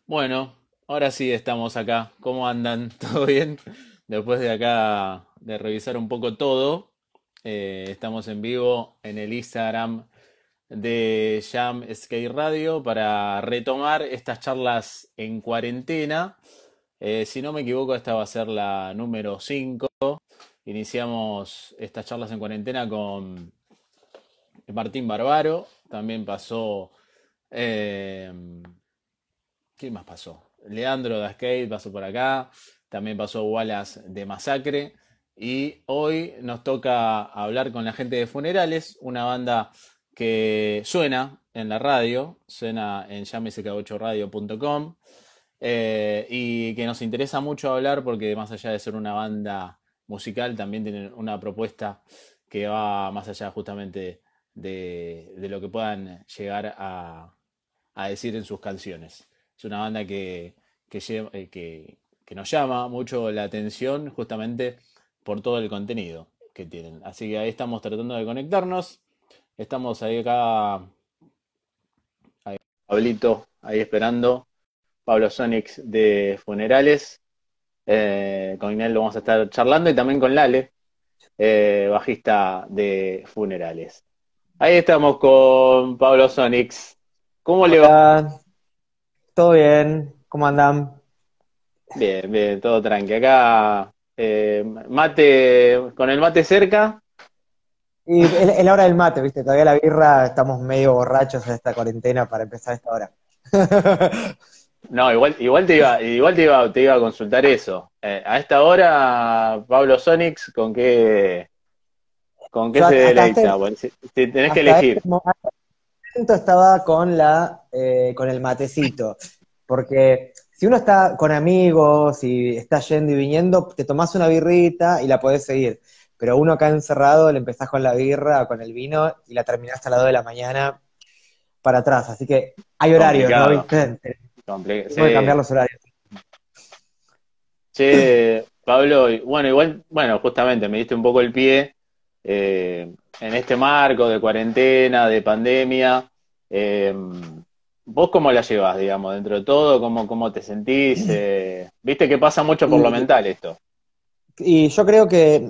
Bueno, ahora sí estamos acá. ¿Cómo andan? ¿Todo bien? Después de acá de revisar un poco todo, estamos en vivo en el Instagram de Jam Skate Radio para retomar estas charlas en cuarentena. Si no me equivoco, esta va a ser la número 5. Iniciamos estas charlas en cuarentena con Martín Barbaro. También pasó. eh, ¿Quién más pasó? Leandro de Skate pasó por acá. También pasó Wallace de Masacre. Y hoy nos toca hablar con la gente de Funerales, una banda que suena en la radio, suena en llamesk8radio.com, y que nos interesa mucho hablar porque más allá de ser una banda musical, también tienen una propuesta que va más allá justamente de lo que puedan llegar a decir en sus canciones. Es una banda que nos llama mucho la atención justamente por todo el contenido que tienen. Así que ahí estamos tratando de conectarnos. Estamos ahí acá, Pablito, ahí esperando. Pablo Sonix de Funerales. Con él lo vamos a estar charlando y también con Lale, bajista de Funerales. Ahí estamos con Pablo Sonix. ¿Cómo le va? Hola, ¿todo bien? ¿Cómo andan? Bien, bien, todo tranqui. Acá, mate, con el mate cerca. Y es la hora del mate, ¿viste? Todavía la birra, estamos medio borrachos en esta cuarentena para empezar esta hora. No, igual te iba a consultar eso. A esta hora, Pablo Sonix, ¿con qué Yo se hasta deleita? Bueno, si tenés que hasta este elegir. momento estaba con el matecito, porque si uno está con amigos y está yendo y viniendo, te tomás una birrita y la podés seguir, pero uno acá encerrado le empezás con la birra o con el vino y la terminás a las 2 de la mañana para atrás, así que hay horarios, ¿no? Complicado. ¿Viste? Tenemos que cambiar Sí. los horarios. Che, Pablo, bueno, igual, bueno, justamente me diste un poco el pie en este marco de cuarentena, de pandemia. ¿Vos cómo la llevas, digamos, dentro de todo? ¿Cómo te sentís? Viste que pasa mucho por lo Y, mental esto. y yo creo que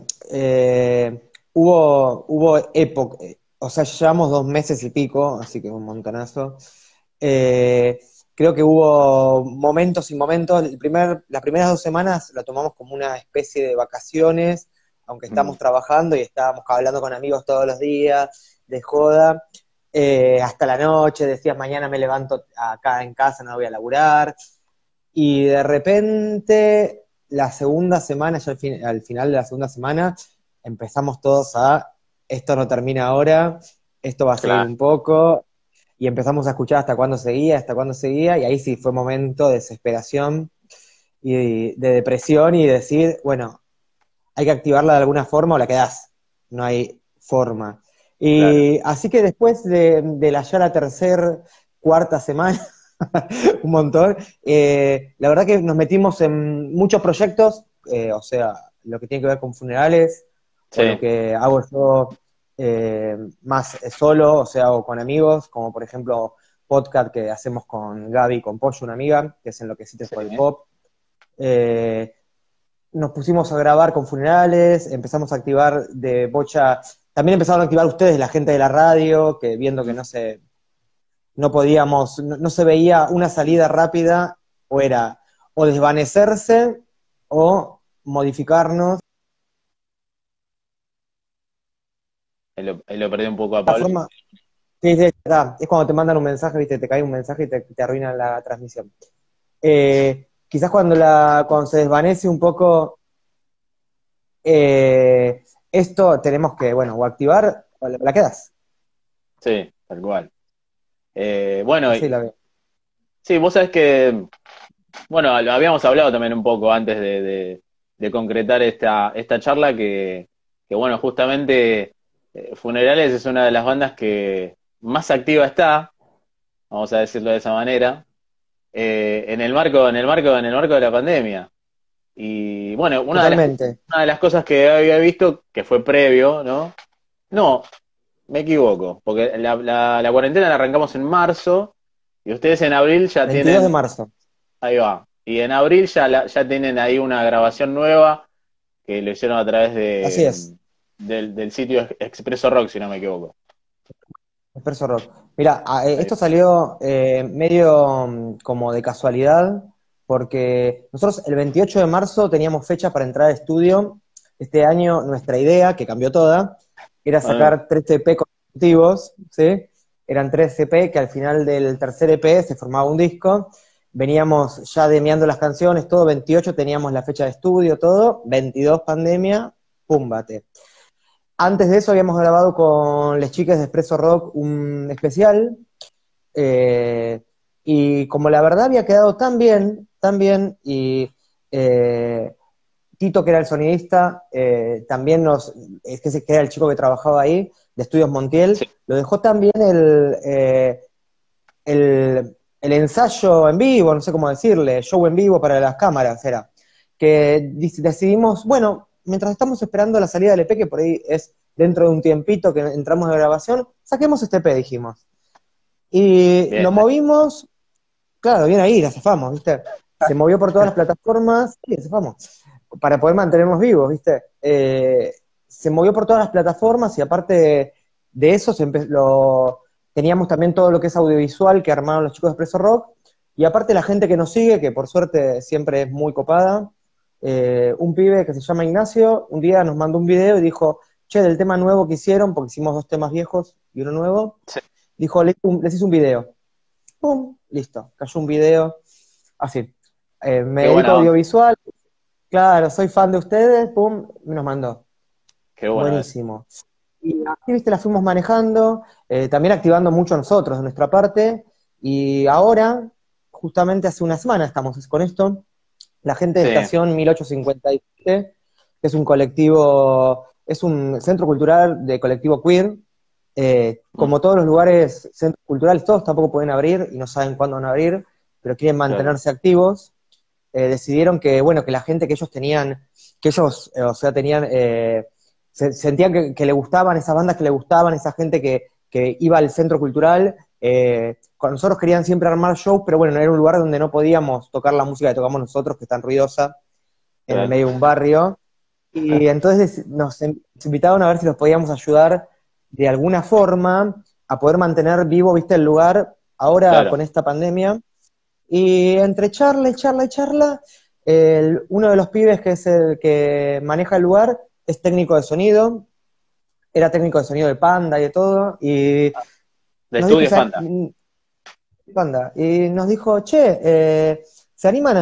hubo época, o sea, llevamos 2 meses y pico, así que un montonazo. Eh, Creo que hubo momentos y momentos. Las primeras 2 semanas la tomamos como una especie de vacaciones, aunque Mm, estamos trabajando y estábamos hablando con amigos todos los días, de joda, hasta la noche, decías mañana me levanto acá en casa, no voy a laburar. Y de repente, la segunda semana, ya al final de la segunda semana, empezamos todos esto no termina ahora, esto va a seguir claro, un poco, y empezamos a escuchar hasta cuándo seguía, y ahí sí fue momento de desesperación y de depresión y decir, bueno, hay que activarla de alguna forma o la quedás, no hay forma. claro. Y así que después de la ya la tercera, cuarta semana, un montón. La verdad que nos metimos en muchos proyectos, o sea, lo que tiene que ver con funerales, o lo Sí, que hago yo más solo, o sea, o con amigos, como por ejemplo podcast que hacemos con Gaby, con Pollo, una amiga, que es Enloquecites por el sí. Pop. Eh, Nos pusimos a grabar con funerales, empezamos a activar de bocha, también empezaron a activar ustedes, la gente de la radio, que viendo que Mm. no podíamos, no se veía una salida rápida, o era o desvanecerse o modificarnos. Ahí lo perdí un poco a La Pablo. forma, sí, sí, es cuando te mandan un mensaje, viste, te cae un mensaje y te arruinan la transmisión. Quizás cuando se desvanece un poco esto, tenemos que, bueno, o activar o la quedas. Sí, tal cual. Bueno, Así la veo. sí, vos sabés que, bueno, lo habíamos hablado también un poco antes de concretar esta charla que, bueno, justamente Funerales es una de las bandas que más activa está, vamos a decirlo de esa manera, en el marco de la pandemia. Y bueno, Totalmente. una de las cosas que había visto, que fue previo, ¿no? No, me equivoco, porque la cuarentena la arrancamos en marzo y ustedes en abril ya 22 de tienen. marzo. Ahí va. Y en abril ya tienen ahí una grabación nueva que lo hicieron a través Así es. del sitio Expreso Rock, si no me equivoco. Espresso Rock. Mira, Ahí. esto salió medio como de casualidad, porque nosotros el 28 de marzo teníamos fecha para entrar al estudio. Este año nuestra idea, que cambió toda, era Ah, sacar 3 EP consecutivos, ¿sí? Eran 3 EP que al final del tercer EP se formaba un disco. Veníamos ya demeando las canciones, todo 28 teníamos la fecha de estudio, todo, 22 pandemia, pum, bate. Antes de eso habíamos grabado con las chicas de Espresso Rock un especial, eh, y como la verdad había quedado tan bien, y eh, Tito, que era el sonidista, también es que era el chico que trabajaba ahí, de Estudios Montiel, sí, lo dejó tan bien el ensayo en vivo, no sé cómo decirle, show en vivo para las cámaras era, que decidimos, bueno, mientras estamos esperando la salida del EP, que por ahí es dentro de un tiempito que entramos de grabación, saquemos este EP, dijimos. Y bien. lo movimos, claro, bien ahí, la zafamos, ¿viste? Se movió por todas las plataformas, sí, la zafamos, para poder mantenernos vivos, ¿viste? Se movió por todas las plataformas y aparte de eso teníamos también todo lo que es audiovisual que armaron los chicos de Expreso Rock, y aparte la gente que nos sigue, que por suerte siempre es muy copada, un pibe que se llama Ignacio, un día nos mandó un video y dijo, che, del tema nuevo que hicieron, porque hicimos 2 temas viejos y uno nuevo, Sí, dijo, les hice un video. Pum, listo, cayó un video, así. Me qué dedico a buena onda, audiovisual, claro, soy fan de ustedes, pum, me nos mandó. qué bueno eso. Buenísimo. Y así, viste, la fuimos manejando, también activando mucho nosotros de nuestra parte, y ahora, justamente hace una semana estamos con esto, la gente de Sí, Estación 1857, que es un colectivo, es un centro cultural de colectivo queer, mm, como todos los lugares, centros culturales, todos tampoco pueden abrir y no saben cuándo van a abrir, pero quieren claro, mantenerse activos. Decidieron que, bueno, que la gente que ellos tenían, o sea, tenían, sentían que le gustaban, esas bandas que le gustaban, esa gente que iba al centro cultural, con nosotros querían siempre armar shows, pero bueno, era un lugar donde no podíamos tocar la música que tocamos nosotros, que es tan ruidosa, en el claro. medio de un barrio, y entonces nos invitaron a ver si los podíamos ayudar de alguna forma a poder mantener vivo, viste, el lugar ahora Claro. con esta pandemia. Y entre charla y charla y charla, uno de los pibes que es el que maneja el lugar es técnico de sonido, era técnico de sonido de Panda y de todo, y De nos dijo, Estudios Panda. Panda, y nos dijo, che, ¿se animan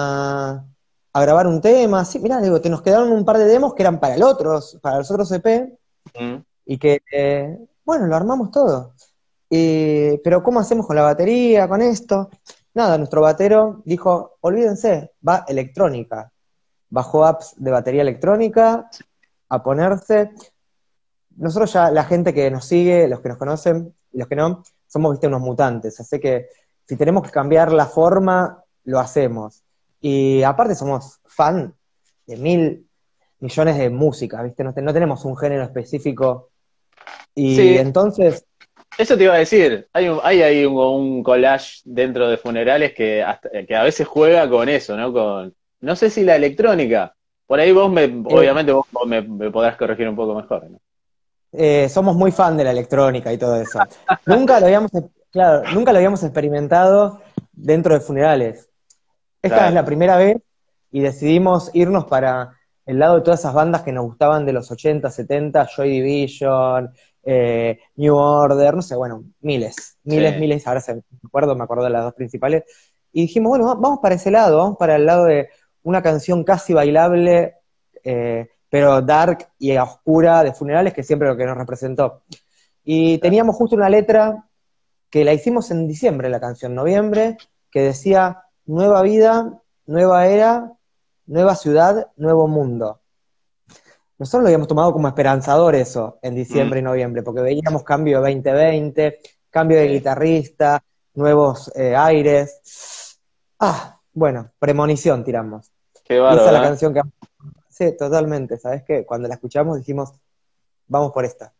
a grabar un tema? Sí, mirá, digo, nos quedaron un par de demos que eran para los otros EP, Mm, y que, bueno, lo armamos todo. Pero ¿cómo hacemos con la batería, con esto? Nada, nuestro batero dijo, olvídense, va electrónica. Bajó apps de batería electrónica a ponerse. Nosotros ya, la gente que nos sigue, los que nos conocen y los que no, somos, viste, unos mutantes. Así que si tenemos que cambiar la forma, lo hacemos. Y aparte somos fan de 1.000 millones de músicas, ¿viste? No tenemos un género específico. Y sí, entonces, eso te iba a decir. Hay ahí un collage dentro de funerales que a veces juega con eso, ¿no? No sé si la electrónica. Por ahí eh, obviamente vos me podrás corregir un poco mejor, ¿no? somos muy fan de la electrónica y todo eso. Nunca lo habíamos, claro, nunca lo habíamos experimentado dentro de funerales. Esta es Claro, la primera vez y decidimos irnos para el lado de todas esas bandas que nos gustaban de los 80, 70, Joy Division, New Order, no sé, bueno, sí, miles, ahora me acuerdo de las dos principales. Y dijimos, bueno, vamos para ese lado, vamos para el lado de una canción casi bailable, pero dark y oscura de funerales, que siempre lo que nos representó. Y claro. teníamos justo una letra que la hicimos en diciembre, la canción, noviembre, que decía, nueva vida, nueva era, nueva ciudad, nuevo mundo. Nosotros lo habíamos tomado como esperanzador eso en Mm, diciembre y noviembre, porque veíamos cambio de 2020, cambio de sí. guitarrista, nuevos aires. Ah, bueno, premonición tiramos. Qué Y esa es la bárbaro, ¿eh? canción que... Sí, totalmente, ¿sabes qué? Cuando la escuchamos dijimos, vamos por esta.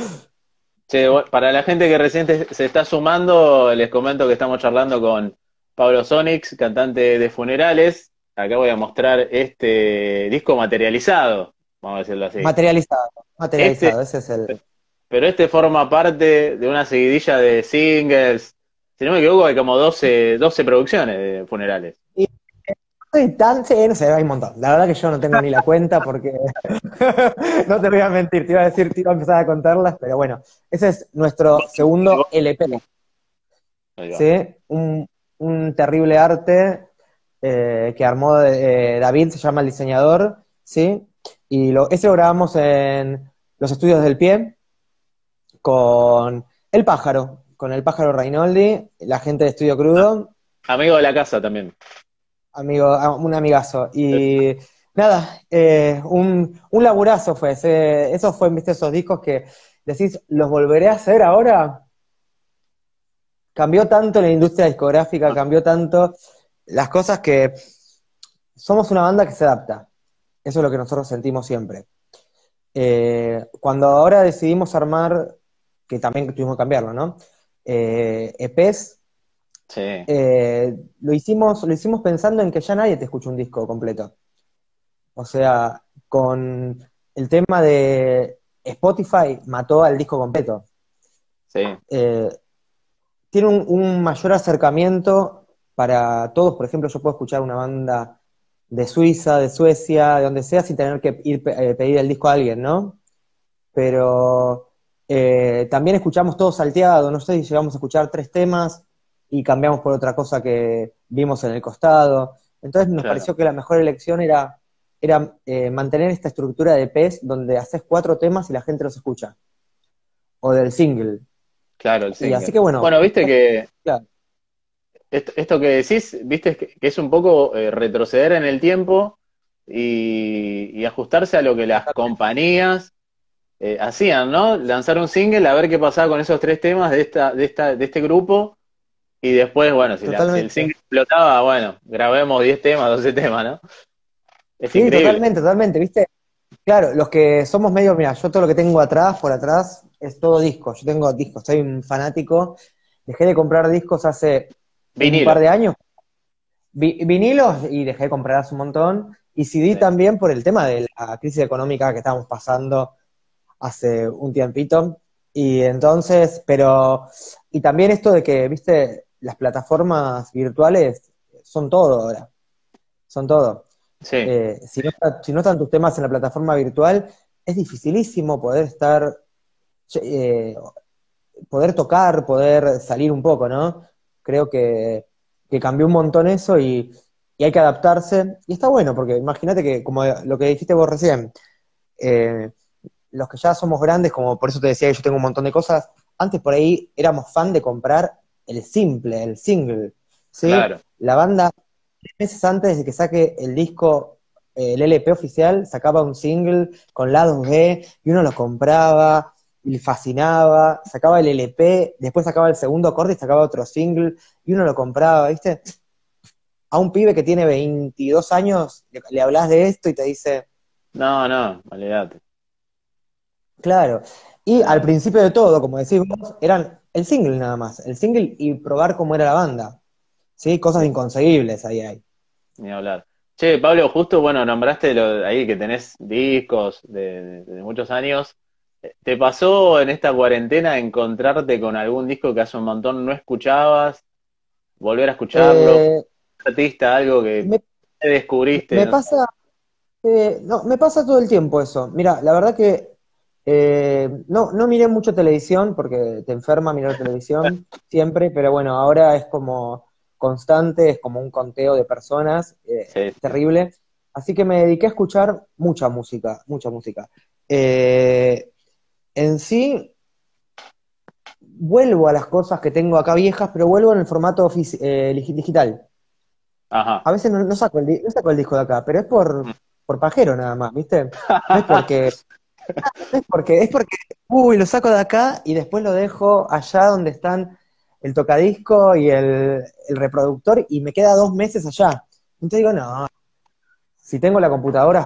Che, para la gente que recién se está sumando, les comento que estamos charlando con Pablo Sonix, cantante de Funerales. Acá voy a mostrar este disco materializado, vamos a decirlo así. Materializado, Este, materializado, ese es el... pero este forma parte de una seguidilla de singles. Si no me equivoco, hay como 12 producciones de Funerales. Y soy tan, sí, no sé, hay un montón. La verdad que yo no tengo ni la cuenta porque no te voy a mentir, te iba a decir, te iba a empezar a contarlas, pero bueno, ese es nuestro segundo LP, Ahí va. ¿sí? Un terrible arte que armó David, se llama el diseñador, ¿sí? Y ese lo grabamos en los estudios del Pie con el pájaro Reinoldi, la gente de Estudio Crudo, Amigo de la casa también. un amigazo. Y nada, un laburazo fue. Esos fue, viste, esos discos que decís, ¿los volveré a hacer ahora? Cambió tanto la industria discográfica, cambió tanto las cosas que somos una banda que se adapta. Eso es lo que nosotros sentimos siempre. Cuando ahora decidimos armar, que también tuvimos que cambiarlo, ¿no? EPs, Sí, lo hicimos pensando en que ya nadie te escucha un disco completo. O sea, con el tema de Spotify mató al disco completo. sí, Eh, Tiene un mayor acercamiento para todos. Por ejemplo, yo puedo escuchar una banda de Suiza, de Suecia, de donde sea, sin tener que ir pedir el disco a alguien, ¿no? Pero también escuchamos todo salteado. No sé si llegamos a escuchar 3 temas y cambiamos por otra cosa que vimos en el costado. Entonces nos claro. pareció que la mejor elección era mantener esta estructura de PES donde haces 4 temas y la gente los escucha. O del single. Claro, el Y así single. que bueno, Bueno, viste que claro, esto que decís, viste que es un poco retroceder en el tiempo y ajustarse a lo que las compañías hacían, ¿no? Lanzar un single, a ver qué pasaba con esos 3 temas de este grupo, y después, bueno, si el totalmente. single explotaba, bueno, grabemos 10 temas, 12 temas, ¿no? Es Sí, increíble. totalmente, totalmente, ¿viste? Claro, los que somos medio, mira, yo todo lo que tengo atrás, por atrás, es todo disco. Yo tengo discos, soy un fanático. Dejé de comprar discos hace un par Vinilo. de años, vinilos, y dejé de comprar hace un montón. Y CD Sí, también por el tema de la crisis económica que estábamos pasando hace un tiempito. Y entonces, y también esto de que, viste, las plataformas virtuales son todo ahora, son todo. sí, Si no están tus temas en la plataforma virtual, es dificilísimo eh, poder tocar, poder salir un poco, ¿no? Creo que cambió un montón eso y hay que adaptarse. Y está bueno, porque imagínate que, como lo que dijiste vos recién, eh, los que ya somos grandes, como por eso te decía que yo tengo un montón de cosas, antes por ahí éramos fan de comprar el simple, el single, ¿sí? claro. La banda, 3 meses antes de que saque el disco, el LP oficial, sacaba un single con lados B y uno lo compraba y le fascinaba, sacaba el LP, después sacaba el segundo acorde y sacaba otro single y uno lo compraba, ¿viste? A un pibe que tiene 22 años le hablas de esto y te dice, No, no, olvídate. claro. Y al Olvídate. principio de todo, como decís vos, eran el single nada más, el single y probar cómo era la banda, ¿sí? Cosas Sí, inconcebibles ahí hay. ni hablar. Che, Pablo, justo, bueno, nombraste ahí que tenés discos de muchos años. ¿Te pasó en esta cuarentena encontrarte con algún disco que hace un montón no escuchabas? Volver a escucharlo, Eh, artista, algo que me, descubriste, me no sé. pasa, no, me pasa todo el tiempo eso. Mira, la verdad que no miré mucho televisión porque te enferma mirar televisión siempre, pero bueno, ahora es como constante, es como un conteo de personas, Sí, sí. terrible. Así que me dediqué a escuchar mucha música, mucha música. Eh, en sí, vuelvo a las cosas que tengo acá viejas, pero vuelvo en el formato digital. Ajá. A veces no saco el disco de acá, pero es por pajero nada más, ¿viste? No es porque uy, lo saco de acá y después lo dejo allá donde están el tocadisco y el reproductor y me queda 2 meses allá. Entonces digo, no, si tengo la computadora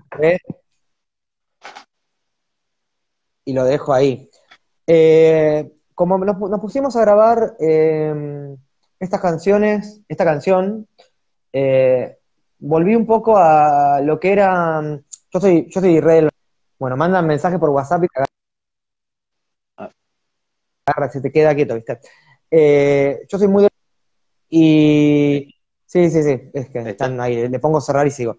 y lo dejo ahí. Como nos pusimos a grabar esta canción, eh, volví un poco a lo que era, yo soy re, bueno, mandan mensaje por WhatsApp y te Ah, agarra, se te queda quieto, ¿viste? Yo soy muy y sí, sí, sí, es que ¿Listo? están ahí, le pongo cerrar y sigo.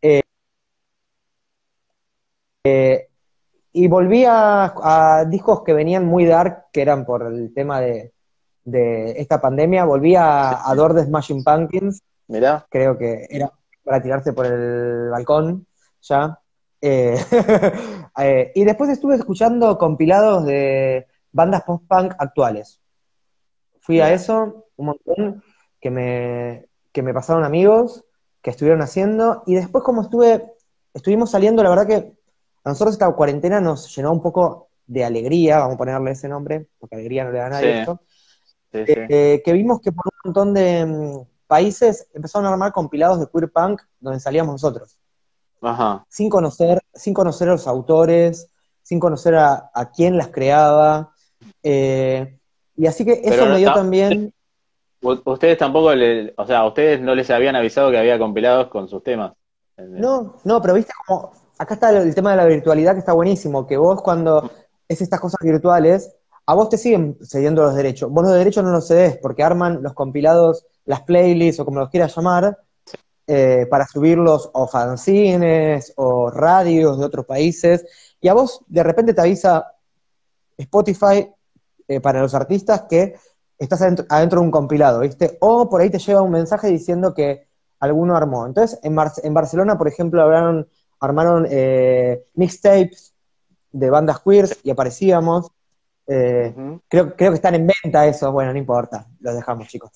Y volví a discos que venían muy dark, que eran por el tema de esta pandemia, volví Sí. a Door the Smashing Pumpkins, Mirá, creo que era para tirarse por el balcón, ya. Eh, y después estuve escuchando compilados de bandas post-punk actuales. Fui a mirá. eso, un montón, que me pasaron amigos, que estuvieron haciendo, y después como estuvimos saliendo, la verdad que a nosotros esta cuarentena nos llenó un poco de alegría, vamos a ponerle ese nombre, porque alegría no le da a Sí, nadie esto, sí, sí. que vimos que por un montón de países empezaron a armar compilados de queer punk donde salíamos nosotros, Ajá. sin conocer a los autores, sin conocer a quién las creaba, y así que eso Pero me no, dio también. ustedes tampoco, o sea, a ustedes no les habían avisado que había compilados con sus temas. No, no, pero viste como, acá está el tema de la virtualidad que está buenísimo, que vos cuando es estas cosas virtuales, a vos te siguen cediendo los derechos. Vos los derechos no los cedés porque arman los compilados, las playlists o como los quieras llamar, para subirlos o fanzines o radios de otros países. Y a vos de repente te avisa Spotify, para los artistas que estás adentro de un compilado, ¿viste? O por ahí te llega un mensaje diciendo que alguno armó. Entonces, en Barcelona, por ejemplo, armaron mixtapes de bandas Sí. queers y aparecíamos. Ujú. Creo que están en venta esos, bueno, no importa, los dejamos, chicos.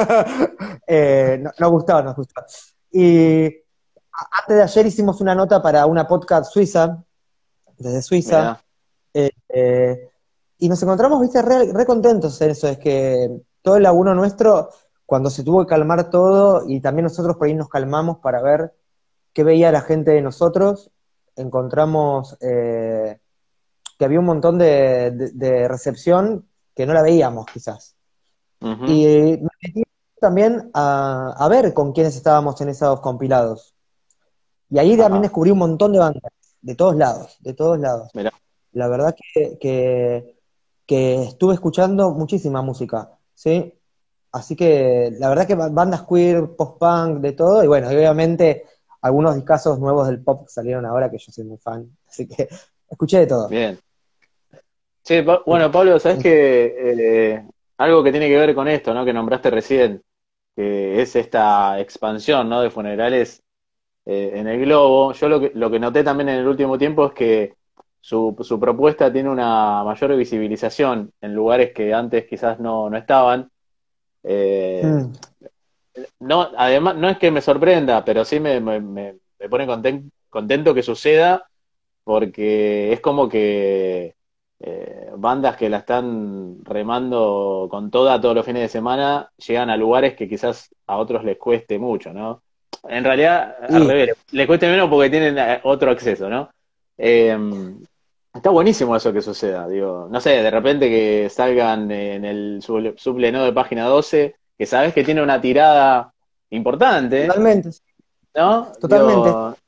Nos gustó, nos gustó. Y antes de ayer hicimos una nota para una podcast suiza, desde Suiza, Mirá. eh, eh, y nos encontramos, viste, re contentos en eso, es que todo el laburo nuestro, cuando se tuvo que calmar todo, y también nosotros por ahí nos calmamos para ver qué veía la gente de nosotros, encontramos que había un montón de recepción que no la veíamos quizás. Ujú. Y me metí también a ver con quiénes estábamos en esos compilados. Y ahí también Ajá. descubrí un montón de bandas, de todos lados, de todos lados. Mirá. La verdad que estuve escuchando muchísima música, ¿sí? Así que la verdad que bandas queer, post-punk, de todo, y bueno, y obviamente algunos discazos nuevos del pop que salieron ahora que yo soy muy fan, así que escuché de todo. Bien. Sí, bueno, Pablo, sabes que algo que tiene que ver con esto, ¿no? Que nombraste recién, que es esta expansión, ¿no? De funerales en el globo. Yo lo que noté también en el último tiempo es que su propuesta tiene una mayor visibilización en lugares que antes quizás no estaban. Eh, Mm, no, además, no es que me sorprenda, pero sí me pone contento que suceda porque es como que bandas que la están remando con toda todos los fines de semana llegan a lugares que quizás a otros les cueste mucho, ¿no? En realidad, al y revés, les cueste menos porque tienen otro acceso, ¿no? Eh, Está buenísimo eso que suceda, digo, no sé, de repente que salgan en el suble, ¿no? De página 12 que sabes que tiene una tirada importante, totalmente, ¿no? totalmente. Digo,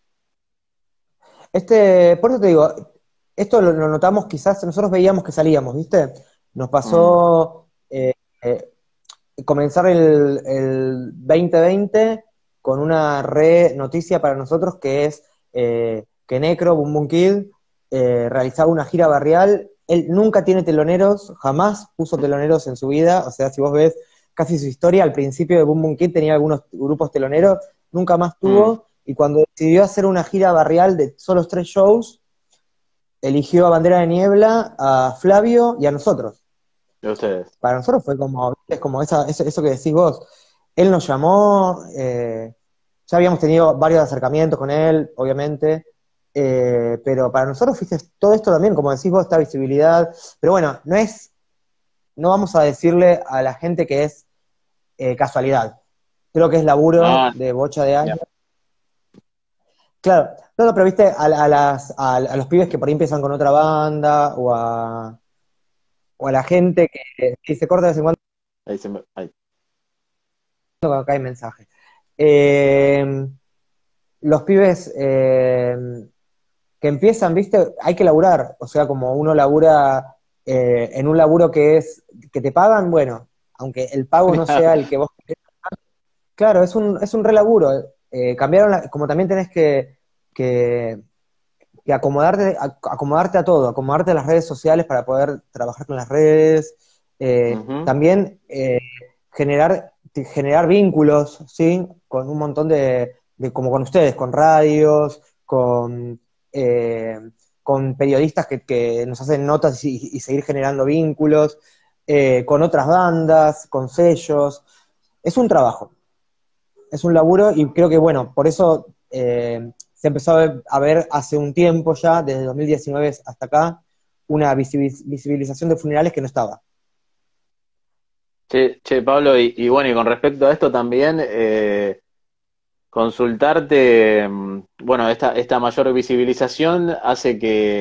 Por eso te digo, esto lo notamos quizás, nosotros veíamos que salíamos, ¿viste? Nos mm, pasó eh, comenzar el 2020 con una re noticia para nosotros que es que Necro, Boom Boom Kid, realizaba una gira barrial. Él nunca tiene teloneros, jamás puso teloneros en su vida. O sea, si vos ves casi su historia, al principio de Boom Boom Kid tenía algunos grupos teloneros, nunca más mm, tuvo. Y cuando decidió hacer una gira barrial de solo 3 shows, eligió a Bandera de Niebla, a Flavio y a nosotros. de ustedes. Para nosotros fue como, es como eso que decís vos. Él nos llamó, ya habíamos tenido varios acercamientos con él, obviamente, pero para nosotros, fíjate, todo esto también, como decís vos, esta visibilidad, pero bueno, no vamos a decirle a la gente que es casualidad. Creo que es laburo No, de bocha de ya. años. Claro, no, no, pero viste, a los pibes que por ahí empiezan con otra banda, o a la gente que se corta de vez en cuando. Ahí se me- ahí. acá hay mensaje. Eh, los pibes que empiezan, ¿viste? Hay que laburar, o sea, como uno labura en un laburo que te pagan, bueno, aunque el pago no sea el que vos querés, claro, es un re laburo. Cambiaron, como también tenés que, que acomodarte a todo, acomodarte a las redes sociales para poder trabajar con las redes, Ujú. también generar vínculos, ¿sí? Con un montón como con ustedes, con radios, eh, con periodistas que nos hacen notas y seguir generando vínculos, con otras bandas, con sellos. Es un trabajo, es un laburo y creo que, bueno, por eso se empezó a ver hace un tiempo ya, desde 2019 hasta acá, una visibilización de funerales que no estaba. Che, Pablo, y bueno, y con respecto a esto también, consultarte, bueno, esta mayor visibilización hace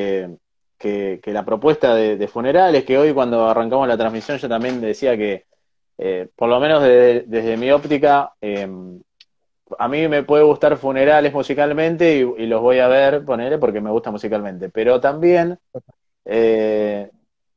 que la propuesta de funerales, que hoy cuando arrancamos la transmisión yo también decía que, por lo menos desde mi óptica, a mí me puede gustar funerales musicalmente y los voy a ver, ponele, porque me gusta musicalmente, pero también eh,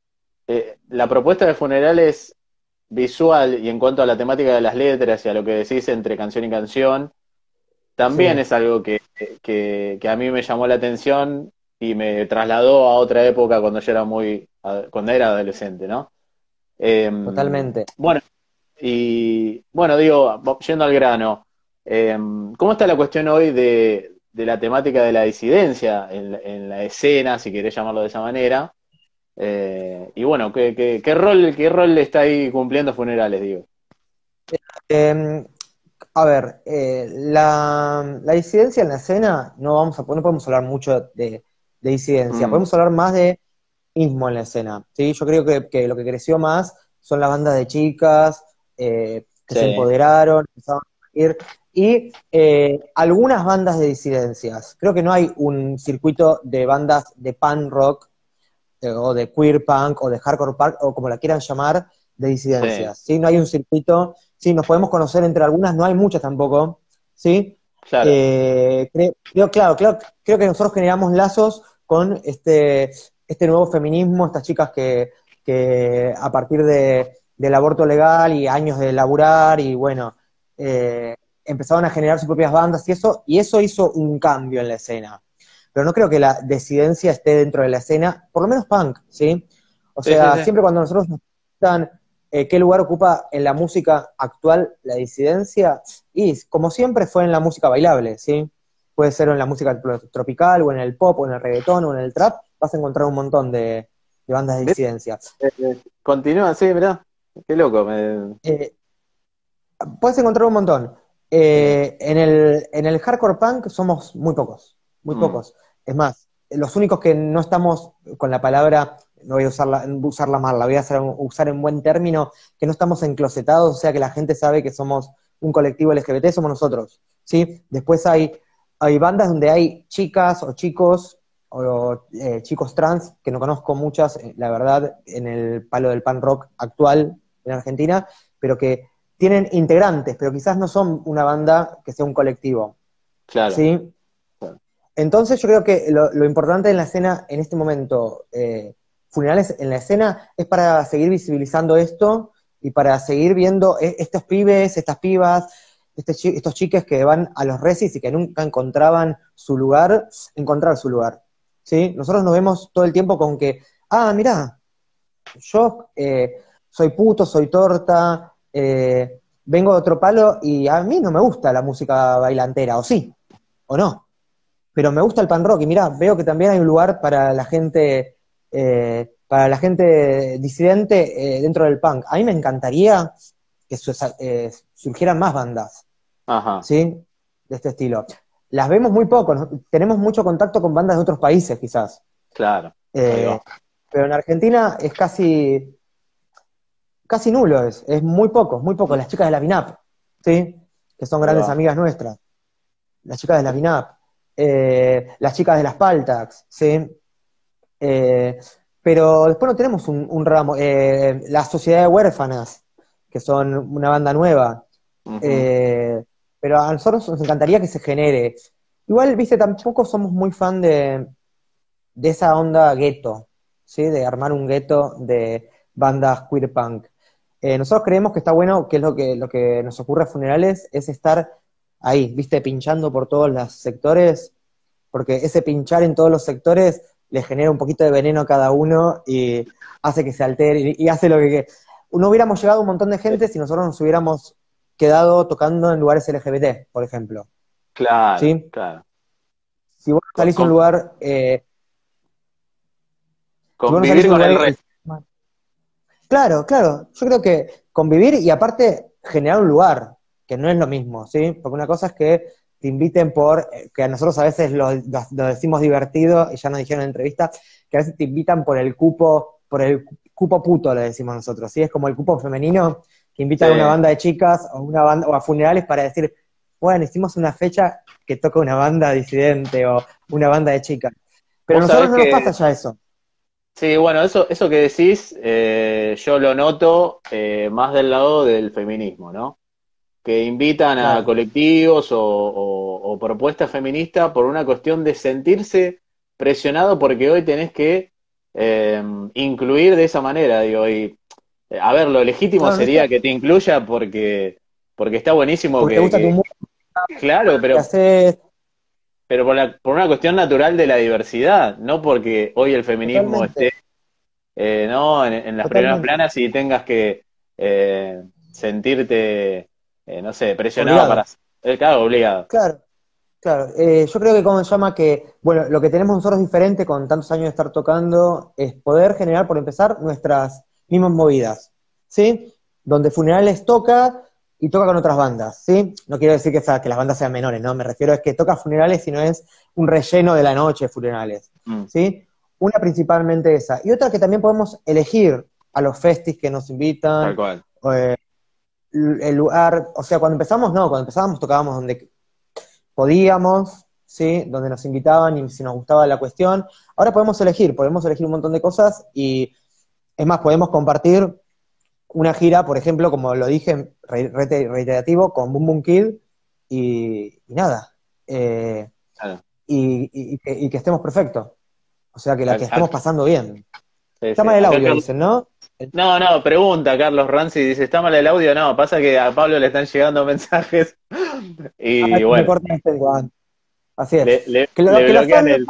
la propuesta de funerales visual y en cuanto a la temática de las letras y a lo que decís entre canción y canción, también Sí, es algo que a mí me llamó la atención y me trasladó a otra época cuando yo era cuando era adolescente, ¿no? Eh, totalmente. bueno, y bueno, digo, yendo al grano, ¿cómo está la cuestión hoy de la temática de la disidencia en la escena, si querés llamarlo de esa manera? Y bueno, qué rol está ahí cumpliendo Funerales, digo? Eh, a ver, la disidencia en la escena, no podemos hablar mucho de disidencia, Mm, podemos hablar más de mismo en la escena, ¿sí? Yo creo que lo que creció más son las bandas de chicas que se sí, empoderaron, empezaron a ir, y algunas bandas de disidencias. Creo que no hay un circuito de bandas de punk rock o de queer punk o de hardcore punk o como la quieran llamar, de sí, disidencias, ¿sí? No hay un circuito, sí, nos podemos conocer entre algunas, no hay muchas tampoco, ¿sí? claro. Creo que nosotros generamos lazos con este nuevo feminismo, estas chicas que a partir del aborto legal y años de laburar y bueno, eh, empezaron a generar sus propias bandas y eso hizo un cambio en la escena, pero no creo que la disidencia esté dentro de la escena, por lo menos punk, ¿sí? O Sí, sí, sea, sí. siempre cuando nosotros nos preguntan qué lugar ocupa en la música actual la disidencia, y como siempre fue en la música bailable, ¿sí? Puede ser en la música tropical, o en el pop, o en el reggaetón, o en el trap, vas a encontrar un montón de bandas de ¿Ves? disidencia. Continúa, sí, mirá, qué loco. Eh, Puedes encontrar un montón. Sí. En el hardcore punk somos muy pocos, muy Mm, pocos. Es más, los únicos que no estamos con la palabra, no voy a usarla mal, la voy a usar en buen término, que no estamos enclosetados, o sea que la gente sabe que somos un colectivo LGBT, somos nosotros. ¿Sí? Después hay bandas donde hay chicas o chicos o chicos trans, que no conozco muchas, la verdad, en el palo del pan rock actual en Argentina, pero que tienen integrantes, pero quizás no son una banda que sea un colectivo, claro, ¿sí? claro. Entonces yo creo que lo importante en la escena, en este momento, funerales en la escena, es para seguir visibilizando esto y para seguir viendo estos pibes, estas pibas, estos chiques que van a los recis y que nunca encontraban su lugar, encontrar su lugar, ¿sí? Nosotros nos vemos todo el tiempo con que, mirá, yo soy puto, soy torta, vengo de otro palo y a mí no me gusta la música bailantera, o sí, o no, pero me gusta el pan rock y mirá, veo que también hay un lugar para la gente disidente dentro del punk. A mí me encantaría que surgieran más bandas, Ajá, ¿sí? De este estilo. Las vemos muy poco, tenemos mucho contacto con bandas de otros países quizás, claro, ahí eh, va. pero en Argentina es casi nulo, es muy poco. Mm, Las chicas de la VINAP, ¿sí? Que son ahí grandes va. amigas nuestras. Las chicas de la VINAP, las chicas de las Paltax, ¿sí? Eh, pero después no tenemos un ramo. La Sociedad de Huérfanas, que son una banda nueva. Ujú. Eh, pero a nosotros nos encantaría que se genere. Igual, viste, tampoco somos muy fan de esa onda gueto, ¿sí? De armar un gueto de bandas queer punk. Nosotros creemos que está bueno, que es lo que nos ocurre a Funerales, es estar ahí, viste, pinchando por todos los sectores, porque ese pinchar en todos los sectores le genera un poquito de veneno a cada uno y hace que se altere y hace lo que... No hubiéramos llegado a un montón de Sí. gente si nosotros nos hubiéramos quedado tocando en lugares LGBT, por ejemplo, Claro, ¿sí? claro. Si vos Co- salís a un con- lugar, si vos no salís convivir a un con lugar, el resto. claro, claro, yo creo que convivir y aparte generar un lugar, que no es lo mismo, ¿sí? Porque una cosa es que te inviten que a nosotros a veces lo decimos divertido, y ya nos dijeron en entrevista, que a veces te invitan por el cupo puto, le decimos nosotros, ¿sí? Es como el cupo femenino, que Sí. invitan a una banda de chicas o una banda, o a funerales para decir, bueno, hicimos una fecha que toca una banda disidente o una banda de chicas. Pero a Vos nosotros sabés no nos pasa que, ya eso. sí, bueno, eso que decís, yo lo noto más del lado del feminismo, ¿no? Que invitan a Claro, colectivos o propuestas feministas por una cuestión de sentirse presionado porque hoy tenés que eh, incluir de esa manera, digo, y a ver, lo legítimo claro, no sería está, que te incluya porque está buenísimo porque te gusta tu música, claro, que haces. pero por una cuestión natural de la diversidad, no porque hoy el feminismo esté Totalmente, ¿no? En las primeras totalmente. planas y tengas que sentirte, no sé, presionado para... Obligado. claro, obligado. Claro, claro. Yo creo que como se llama que, bueno, lo que tenemos nosotros diferente con tantos años de estar tocando es poder generar, por empezar, nuestras mismas movidas, ¿sí? Donde Funerales toca y toca con otras bandas, ¿sí? No quiero decir que las bandas sean menores, ¿no? Me refiero a que toca Funerales y no es un relleno de la noche Funerales, Mm, ¿sí? Una principalmente esa. Y otra que también podemos elegir a los festis que nos tal invitan, cual. eh, el lugar, o sea, cuando empezamos, no, cuando empezábamos tocábamos donde podíamos, ¿sí? Donde nos invitaban y si nos gustaba la cuestión. Ahora podemos elegir un montón de cosas y es más, podemos compartir una gira, por ejemplo, como lo dije, reiterativo, con Boom Boom Kid y nada, eh, Claro. y que estemos perfectos, o sea, que la que Ac- estemos pasando bien. sí, Está sí. mal el Acá audio, dicen, ¿no? no, no, pregunta Carlos Ranzi, dice, ¿está mal el audio? No, pasa que a Pablo le están llegando mensajes Ah, y me bueno, cortan este guante. Así le, es. le, Que le lo bloquean están... el...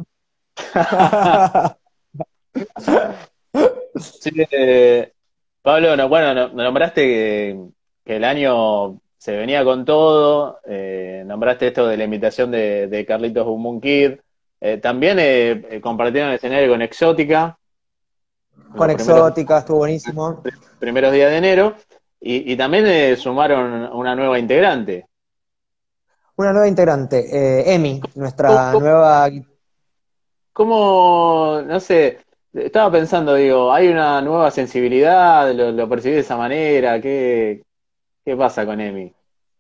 Sí, Pablo, no, bueno, nombraste que el año se venía con todo, nombraste esto de la invitación de Carlitos Boom Kid, también compartieron escenario con Exótica en Con los Exótica, estuvo buenísimo. primeros días de enero, y también sumaron una nueva integrante. Una nueva integrante, Emi, ¿Cómo, nuestra nueva... no sé, estaba pensando, digo, hay una nueva sensibilidad, lo percibí de esa manera, qué pasa con Emi?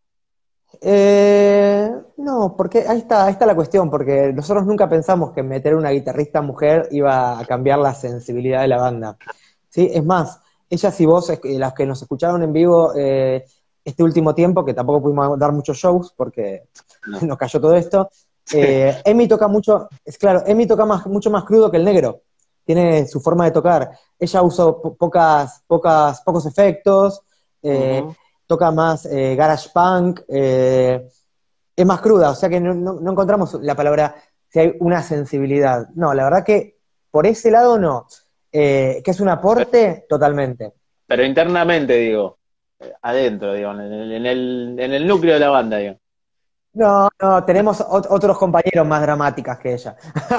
No, porque ahí está la cuestión, porque nosotros nunca pensamos que meter una guitarrista mujer iba a cambiar la sensibilidad de la banda. ¿Sí? Es más, ellas y vos, las que nos escucharon en vivo este último tiempo, que tampoco pudimos dar muchos shows porque No. nos cayó todo esto, Sí. Emi toca mucho, es claro, Emi toca mucho más crudo que el negro, tiene su forma de tocar. Ella usó pocos efectos, eh, Ujú. toca más garage punk, es más cruda, o sea que no encontramos la palabra si hay una sensibilidad. No, la verdad que por ese lado no. Que es un aporte, totalmente. Pero internamente, digo, adentro, digo, en el núcleo de la banda, digo. No, no, tenemos otros compañeros más dramáticas que ella.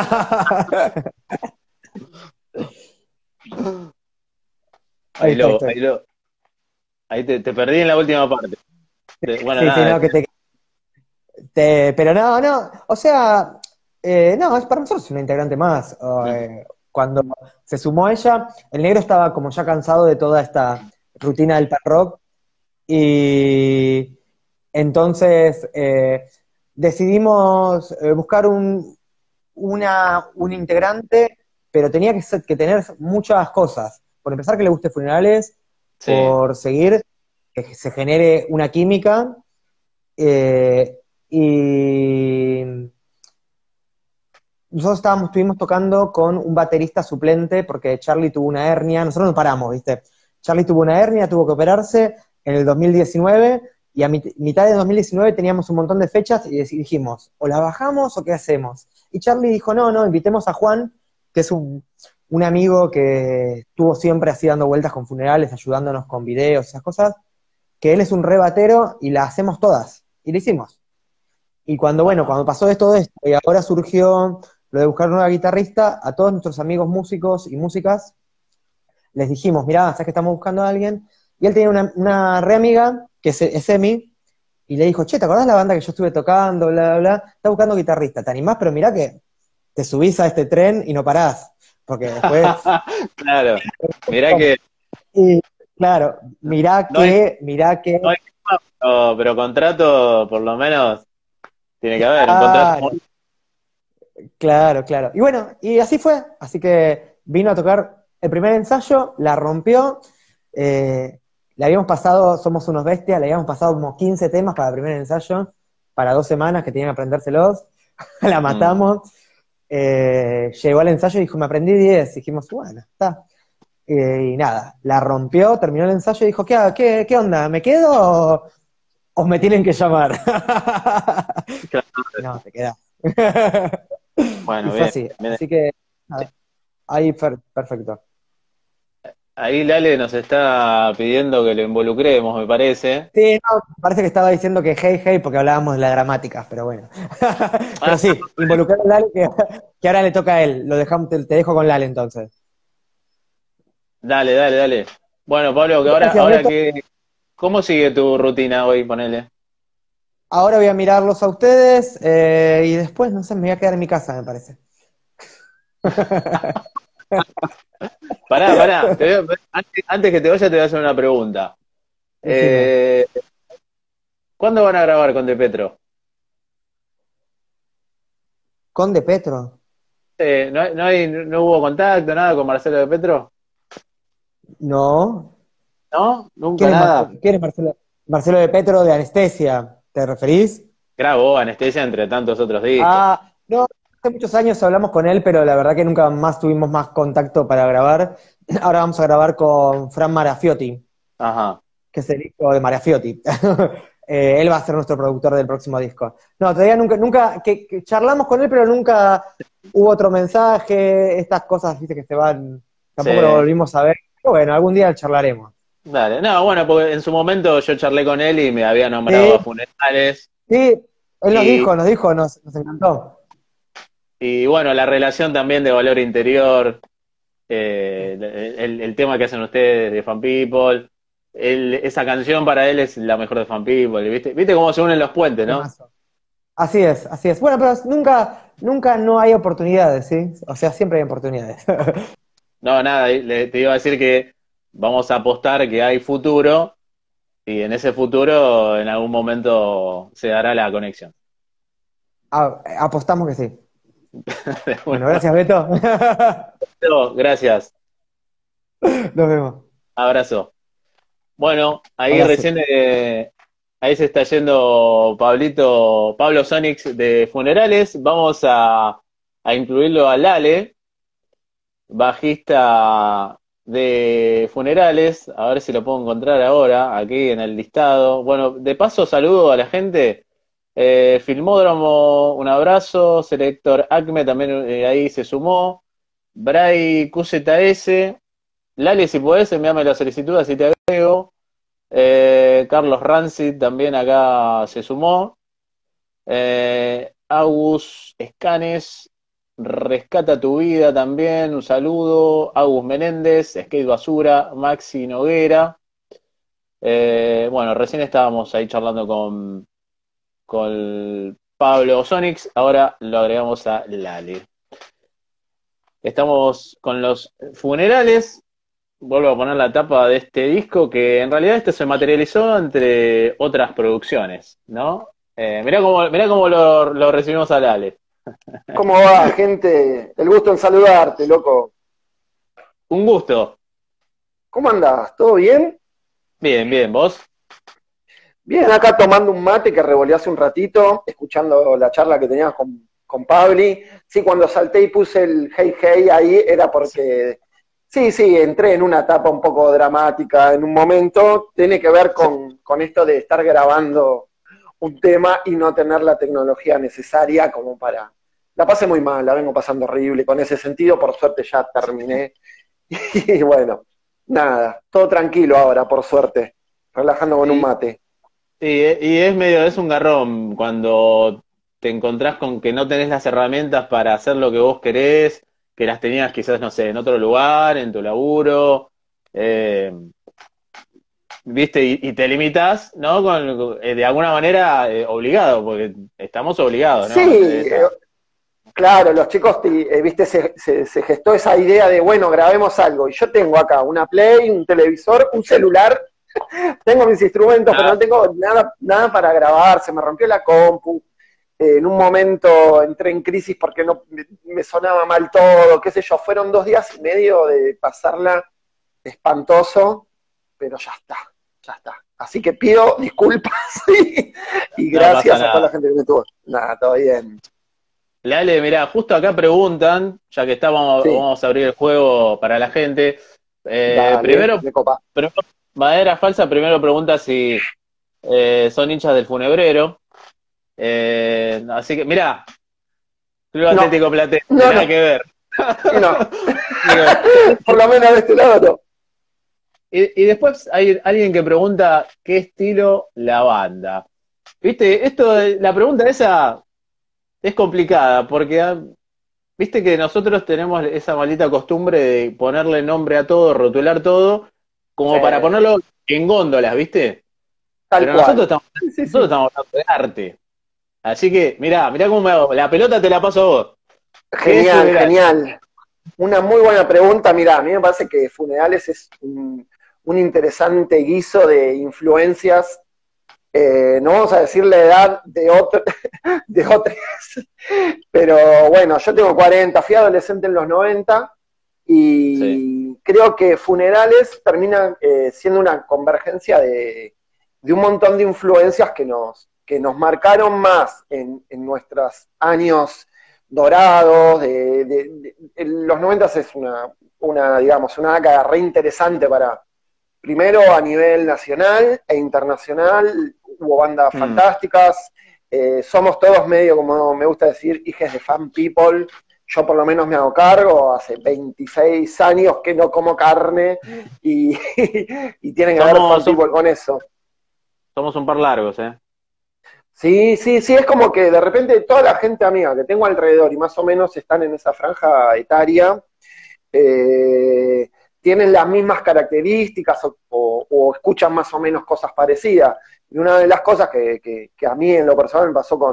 Ahí Ahí está, ahí lo, estoy. ahí lo, ahí te perdí en la última parte. Bueno, Sí, sí, nada, no, pero no, no, o sea, no, es para nosotros una integrante más. Cuando se sumó ella, el negro estaba como ya cansado de toda esta rutina del punk rock y entonces decidimos buscar un integrante, pero tenía que tener muchas cosas. Por empezar, que le guste funerales, sí, por seguir. que se genere una química, y nosotros estuvimos tocando con un baterista suplente porque Charlie tuvo una hernia, nosotros no paramos, ¿viste? Charlie tuvo una hernia, tuvo que operarse en el 2019, y a mitad de 2019 teníamos un montón de fechas y dijimos, o la bajamos o qué hacemos. Y Charlie dijo, no, invitemos a Juan, que es un amigo que estuvo siempre así dando vueltas con funerales, ayudándonos con videos, esas cosas, que él es un re batero y la hacemos todas. Y lo hicimos. Y Ajá. cuando pasó esto y ahora surgió lo de buscar una nueva guitarrista, a todos nuestros amigos músicos y músicas, les dijimos, mirá, sabes que estamos buscando a alguien, y él tenía una re amiga, que es Emi, y le dijo, che, ¿te acordás la banda que yo estuve tocando, bla, bla, bla? Está buscando guitarrista, ¿te animás? Pero mirá que te subís a este tren y no parás, porque después, Claro. Mirá que y claro, no hay, mirá no que, hay pero contrato por lo menos tiene que haber, un contrato. claro, claro, claro. Y bueno, y así fue. Así que vino a tocar el primer ensayo, la rompió. Le habíamos pasado, somos unos bestias, le habíamos pasado como 15 temas para el primer ensayo, para 2 semanas que tenían que aprendérselos. La Mm. matamos. Llegó al ensayo y dijo, me aprendí 10. Dijimos, bueno, está. Y nada, la rompió, terminó el ensayo y dijo, ¿qué onda? ¿Me quedo o me tienen que llamar? Claro. No, te quedas. Y Bueno, fue bien, así. bien. Así que, nada, ahí perfecto. Ahí Lale nos está pidiendo que lo involucremos, me parece. Sí, no, parece que estaba diciendo que hey, hey, porque hablábamos de la gramática, pero bueno. Ah, Pero sí, involucrar a Lale, que ahora le toca a él. Lo dejamos, te dejo con Lale entonces. dale, dale, dale. Bueno, Pablo, que Gracias, ahora Beto. que, ¿cómo sigue tu rutina hoy? Ponele. Ahora voy a mirarlos a ustedes, y después, no sé, me voy a quedar en mi casa, me parece. Pará, pará. Antes que te vaya, te voy a hacer una pregunta. Decime. Eh, ¿Cuándo van a grabar con De Petro? ¿Conde Petro? No hubo contacto, nada con Marcelo De Petro? No. ¿No? ¿Nunca nada? ¿Quién es Marcelo? Marcelo de Petro de Anestesia, ¿te referís? Grabó Anestesia entre tantos otros discos. Ah, no, hace muchos años hablamos con él, pero la verdad que nunca más tuvimos más contacto para grabar. Ahora vamos a grabar con Fran Marafiotti, Ajá. que es el hijo de Marafiotti. Él va a ser nuestro productor del próximo disco. No, todavía nunca, que charlamos con él, pero nunca hubo otro mensaje, estas cosas, viste, que se van, Sí. tampoco lo volvimos a ver. Pero bueno, algún día charlaremos. Dale. No, bueno, porque en su momento yo charlé con él y me había nombrado Sí, a Funerales. sí, él Y, nos encantó. y bueno, la relación también de Valor Interior, el tema que hacen ustedes de Fan People, esa canción para él es la mejor de Fan People, ¿viste? ¿Viste cómo se unen los puentes, no? Temazo. Así es, así es. Bueno, pero nunca no hay oportunidades, ¿sí? O sea, siempre hay oportunidades. No, nada, te iba a decir que vamos a apostar que hay futuro y en ese futuro en algún momento se dará la conexión. Apostamos que sí. Bueno, Bueno, gracias, Beto. gracias, Nos vemos. abrazo. Bueno, ahí Abrazo. recién ahí se está yendo Pablo Sonix de Funerales. Vamos a incluirlo a Lale, bajista de Funerales. A ver si lo puedo encontrar ahora, aquí en el listado. Bueno, de paso saludo a la gente. Filmódromo, un abrazo. Selector Acme también ahí se sumó. Bray QZS. Lale, si podés, envíame la solicitud, así te agrego. Carlos Rancid también acá se sumó. Agus Escanes, Rescata tu vida también, un saludo. Agus Menéndez, Skate Basura, Maxi Noguera. Bueno, recién estábamos ahí charlando con Pablo Sonix, ahora lo agregamos a Lale. Estamos con los funerales. Vuelvo a poner la tapa de este disco, que en realidad este se materializó entre otras producciones, ¿no? Mirá cómo lo recibimos a Lale. ¿Cómo va, gente? El gusto en saludarte, loco. Un gusto. ¿Cómo andás? ¿Todo bien? Bien, bien, ¿vos? Bien, acá tomando un mate que revolví hace un ratito, escuchando la charla que tenías con Pabli. Sí, cuando salté y puse el hey hey ahí era porque, sí, entré en una etapa un poco dramática en un momento. Tiene que ver con esto de estar grabando un tema y no tener la tecnología necesaria como para... La pasé muy mal, la vengo pasando horrible. Con ese sentido, por suerte ya terminé. Y bueno, nada, todo tranquilo ahora, por suerte. Relajando con un Y, mate. y es medio, es un garrón cuando te encontrás con que no tenés las herramientas para hacer lo que vos querés, que las tenías quizás, no sé, en otro lugar, en tu laburo, eh, ¿viste? Y te limitas, ¿no? De alguna manera obligado, porque estamos obligados, Sí, ¿no? claro, los chicos, viste, se gestó esa idea de, bueno, grabemos algo. Y yo tengo acá una Play, un televisor, un celular, tengo mis instrumentos, pero Ah, no tengo nada para grabar, se me rompió la compu. En un momento entré en crisis porque no me sonaba mal todo, qué sé yo. Fueron 2 días y medio de pasarla espantoso, pero ya está, ya está. Así que pido disculpas y no pasa gracias a toda la nada. gente que me tuvo. Nada, todo bien. Lale, mirá, justo acá preguntan, ya que estamos, Sí, vamos a abrir el juego para la gente. dale, Primero, me copa. Madera Falsa, primero pregunta si son hinchas del Funebrero. Así que, mirá, Club No, Atlético Platense, no, nada no, que ver. y no. Digo, Por lo menos de este lado no. y después hay alguien que pregunta qué estilo la banda. Viste, la pregunta esa es complicada, porque viste que nosotros tenemos esa maldita costumbre de ponerle nombre a todo, rotular todo, como para Sí, ponerlo en góndolas, ¿viste? tal Pero nosotros cual. estamos, Sí, sí, nosotros sí. estamos hablando de arte. Así que, mirá cómo me hago. La pelota te la paso a vos. ¿Qué es Genial, funeral? genial. Una muy buena pregunta. Mirá, a mí me parece que Funerales es un interesante guiso de influencias. No vamos a decir la edad de otras, pero bueno, yo tengo 40, fui adolescente en los 90 Sí. y creo que Funerales termina siendo una convergencia de un montón de influencias que nos marcaron más en nuestros años dorados. Los 90 es digamos, una década re interesante para, primero a nivel nacional e internacional, hubo bandas Mm. fantásticas. Somos todos medio, como me gusta decir, hijes de fan people. Yo por lo menos me hago cargo, hace 26 años que no como carne y, y tienen que haber Somos, fan somos, people con eso. somos un par largos, ¿eh? Sí, sí, sí, es como que de repente toda la gente amiga que tengo alrededor y más o menos están en esa franja etaria, eh, tienen las mismas características o escuchan más o menos cosas parecidas. Y una de las cosas que a mí en lo personal me pasó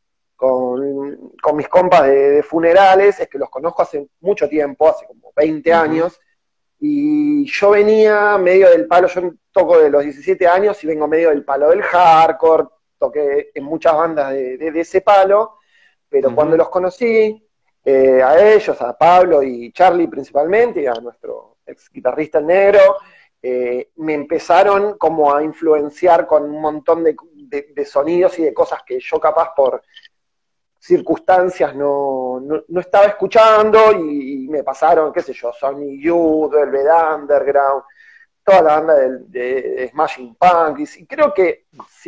con mis compas de funerales es que los conozco hace mucho tiempo, hace como 20 Ujú. años, y yo venía medio del palo, yo toco de los 17 años y vengo medio del palo del hardcore, toqué en muchas bandas de ese palo, pero cuando Ujú. los conocí, a ellos, a Pablo y Charlie principalmente, y a nuestro ex guitarrista el negro, me empezaron como a influenciar con un montón de sonidos y de cosas que yo capaz por circunstancias no estaba escuchando y me pasaron, qué sé yo, Sonic Youth, Velvet Underground, toda la banda de Smashing Pumpkins, y creo que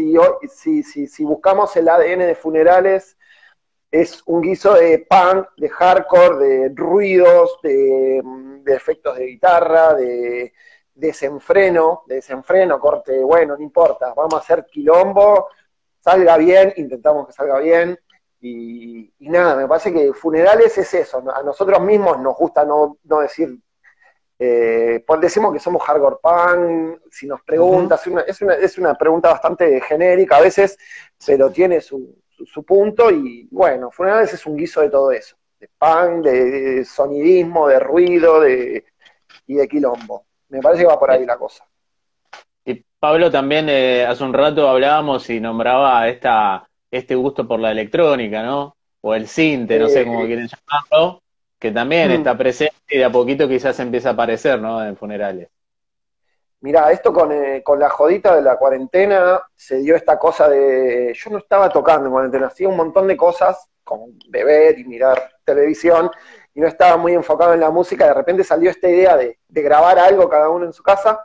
si buscamos el ADN de Funerales, es un guiso de punk, de hardcore, de ruidos, de efectos de guitarra, de desenfreno, corte, bueno, no importa, vamos a hacer quilombo, salga bien, intentamos que salga bien, y nada, me parece que Funerales es eso, ¿no? A nosotros mismos nos gusta no decir, pues decimos que somos hardcore punk, si nos Ujú. preguntas, es una pregunta bastante genérica a veces, pero tiene su punto y bueno, Funerales es un guiso de todo eso, de punk, de sonidismo, de ruido y de quilombo. Me parece que va por Eh, ahí la cosa. Y Pablo también hace un rato hablábamos y nombraba este gusto por la electrónica, ¿no? O el cinte, no sé cómo Eh, quieren llamarlo, que también hmm, está presente y de a poquito quizás empieza a aparecer, ¿no? En funerales. Mirá, esto con la jodita de la cuarentena se dio esta cosa de... Yo no estaba tocando en cuarentena, hacía un montón de cosas, como beber y mirar televisión, y no estaba muy enfocado en la música. De repente salió esta idea de grabar algo cada uno en su casa,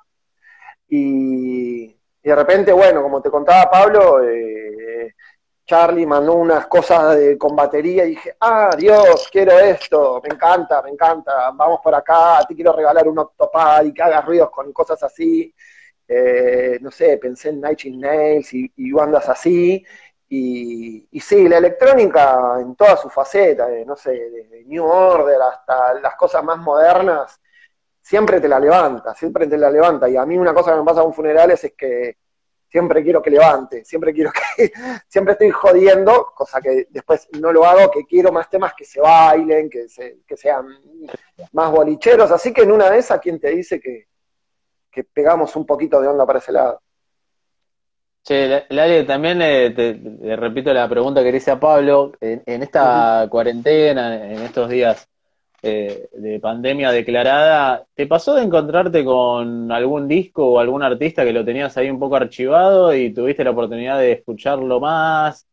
y de repente, bueno, como te contaba Pablo, Charlie mandó unas cosas con batería y dije, ah, Dios, quiero esto, me encanta, vamos por acá, te quiero regalar un Octopad y que hagas ruidos con cosas así. No sé, pensé en Nine Inch Nails y bandas así. Y sí, la electrónica en todas sus facetas, no sé, desde New Order hasta las cosas más modernas, siempre te la levanta. Y a mí una cosa que me pasa con funerales es que siempre quiero que levante, siempre quiero que, siempre estoy jodiendo, cosa que después no lo hago, que quiero más temas que se bailen, que sean más bolicheros, así que en una de esas, ¿quién te dice que pegamos un poquito de onda para ese lado? Che, Lali, también te repito la pregunta que le hice a Pablo, en esta cuarentena, en estos días de pandemia declarada, ¿te pasó de encontrarte con algún disco o algún artista que lo tenías ahí un poco archivado y tuviste la oportunidad de escucharlo más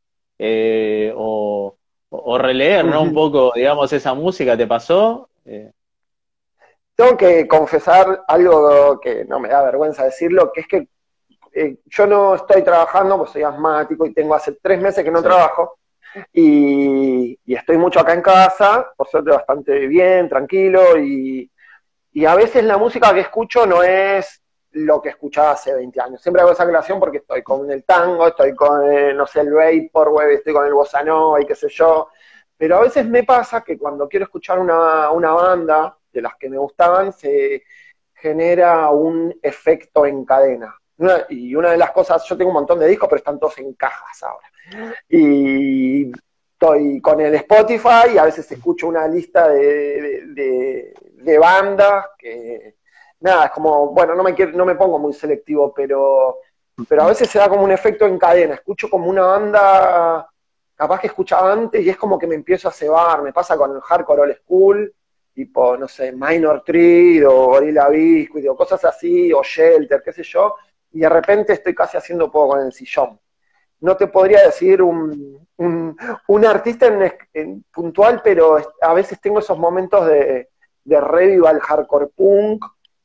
o releer, ¿no? Un poco, digamos, esa música, ¿te pasó? Tengo que confesar algo que no me da vergüenza decirlo, que es que yo no estoy trabajando, pues soy asmático y tengo hace 3 meses que no Sí. trabajo, y estoy mucho acá en casa, por suerte bastante bien, tranquilo, y a veces la música que escucho no es lo que escuchaba hace 20 años. Siempre hago esa aclaración porque estoy con el tango, estoy con, no sé, el vaporwave, estoy con el bossa nova y qué sé yo, pero a veces me pasa que cuando quiero escuchar una banda de las que me gustaban, se genera un efecto en cadena. Y una de las cosas, yo tengo un montón de discos, pero están todos en cajas ahora. Y estoy con el Spotify y a veces escucho una lista de bandas que, nada, es como, bueno, no me pongo muy selectivo, pero a veces se da como un efecto en cadena. Escucho como una banda capaz que escuchaba antes y es como que me empiezo a cebar. Me pasa con el hardcore old school, tipo, no sé, Minor Threat o Gorilla Biscuit o cosas así, o Shelter, qué sé yo, y de repente estoy casi haciendo poco con el sillón. No te podría decir un artista puntual, pero a veces tengo esos momentos de revival hardcore punk,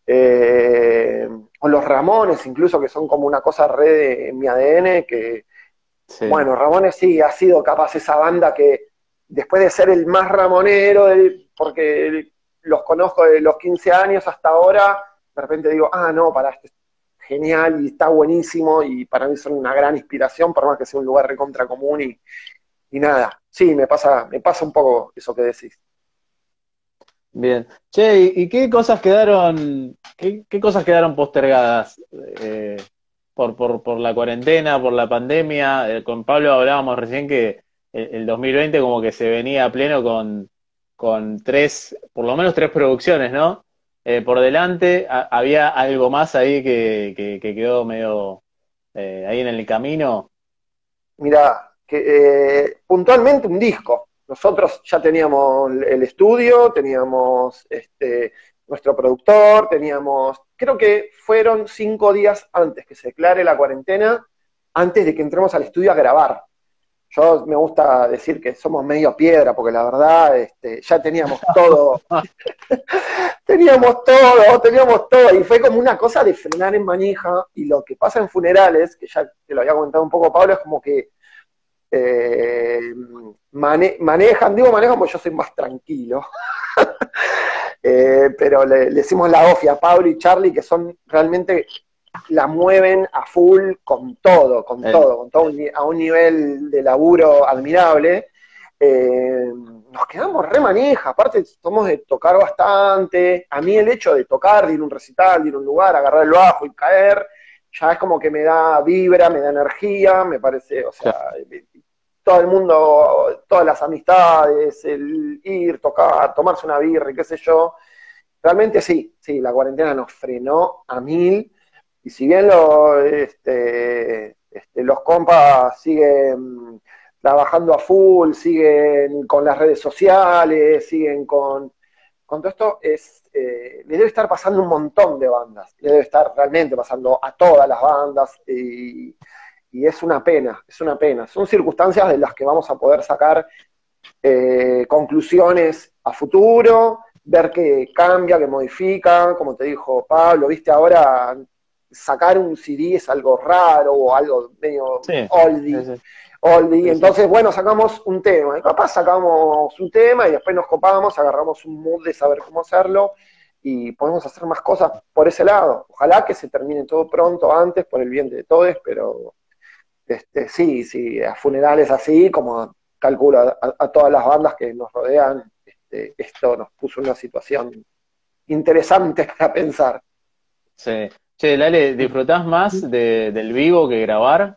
o los Ramones incluso, que son como una cosa en mi ADN, que, Sí. bueno, Ramones sí, ha sido capaz esa banda que después de ser el más ramonero, porque los conozco de los 15 años hasta ahora, de repente digo, ah, no, para este es genial y está buenísimo y para mí son una gran inspiración, por más que sea un lugar recontra común y nada. Sí, me pasa un poco eso que decís. Bien. Che, ¿y qué cosas quedaron postergadas por la cuarentena, por la pandemia? Con Pablo hablábamos recién que el 2020 como que se venía a pleno con por lo menos tres producciones, ¿no? Por delante, ¿había algo más ahí que quedó medio ahí en el camino? Mira, que puntualmente un disco. Nosotros ya teníamos el estudio, teníamos nuestro productor, creo que fueron 5 días antes que se declare la cuarentena, antes de que entremos al estudio a grabar. Yo me gusta decir que somos medio piedra, porque la verdad ya teníamos todo, y fue como una cosa de frenar en manija, y lo que pasa en funerales, que ya te lo había comentado un poco Pablo, es como que eh, manejan porque yo soy más tranquilo, pero le decimos la OFI a Pablo y Charlie, que son realmente, la mueven a full Eh, a un nivel de laburo admirable. Nos quedamos re manija, aparte somos de tocar bastante. A mí el hecho de tocar, de ir a un recital, de ir a un lugar, agarrar el bajo y caer, ya es como que me da vibra, me da energía, me parece, o claro. sea, todo el mundo, todas las amistades, el ir, tocar, tomarse una birra y qué sé yo. Realmente sí, la cuarentena nos frenó a mil, y si bien los compas siguen trabajando a full, siguen con las redes sociales, siguen con con todo esto le debe estar pasando un montón de bandas, le debe estar realmente pasando a todas las bandas, y es una pena, es una pena. Son circunstancias de las que vamos a poder sacar conclusiones a futuro, ver qué cambia, qué modifica, como te dijo Pablo, viste, ahora sacar un CD es algo raro o algo medio Sí, oldie. sí, sí, Oldie, sí, sí. entonces, bueno, sacamos un tema, y capaz sacamos un tema y después nos copamos, agarramos un mood de saber cómo hacerlo y podemos hacer más cosas por ese lado. Ojalá que se termine todo pronto, antes, por el bien de todos, pero sí, sí, a funerales así, como calculo a todas las bandas que nos rodean, esto nos puso en una situación interesante para pensar. Sí. Che, Lale, ¿disfrutás más del vivo que grabar?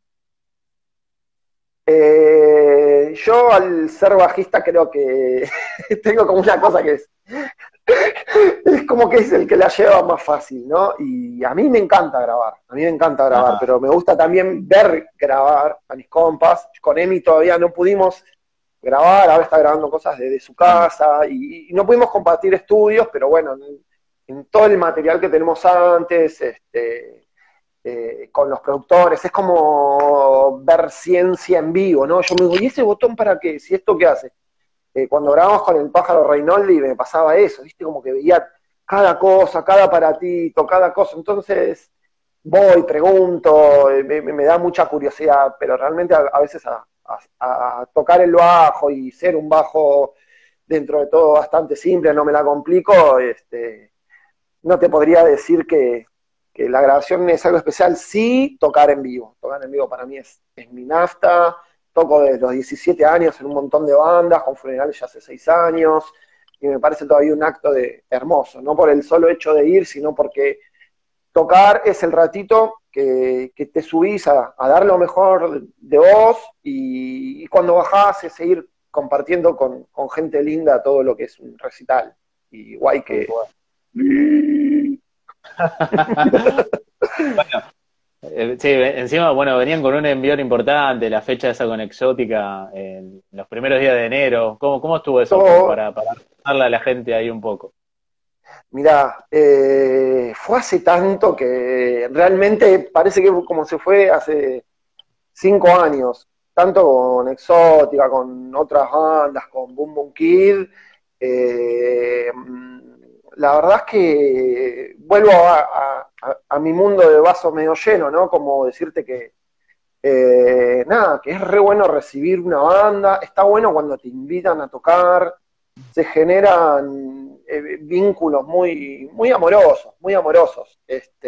Yo al ser bajista creo que tengo como una cosa que es como que es el que la lleva más fácil, ¿no? Y a mí me encanta grabar, a mí me encanta grabar, Ah, pero me gusta también ver grabar a mis compas. Con Emi todavía no pudimos grabar, ahora está grabando cosas desde su mm, casa y no pudimos compartir estudios, pero bueno, en todo el material que tenemos antes, con los productores, es como ver ciencia en vivo, ¿no? Yo me digo, ¿y ese botón para qué? ¿Si esto qué hace? Cuando grabamos con el pájaro Reinoldi me pasaba eso, ¿viste? Como que veía cada cosa, cada aparatito, cada cosa, entonces voy, pregunto, me da mucha curiosidad, pero realmente a veces a tocar el bajo y ser un bajo dentro de todo bastante simple, no me la complico, no te podría decir que la grabación es algo especial, sí tocar en vivo para mí es mi nafta, toco desde los 17 años en un montón de bandas, con funerales ya hace 6 años, y me parece todavía un acto hermoso, no por el solo hecho de ir, sino porque tocar es el ratito que te subís a dar lo mejor de vos, y cuando bajás es seguir compartiendo con gente linda todo lo que es un recital, y guay tal que... cual. Sí, encima, bueno, venían con un envión importante, la fecha esa con Exótica, en los primeros días de enero. ¿Cómo estuvo eso? Como Todo, para darle a la gente ahí un poco. mirá, fue hace tanto que realmente parece que como se fue hace 5 años, tanto con Exótica, con otras bandas, con Boom Boom Kid. eh, la verdad es que vuelvo a mi mundo de vaso medio lleno, ¿no? Como decirte que, nada, que es re bueno recibir una banda, está bueno cuando te invitan a tocar, se generan vínculos muy amorosos, muy amorosos.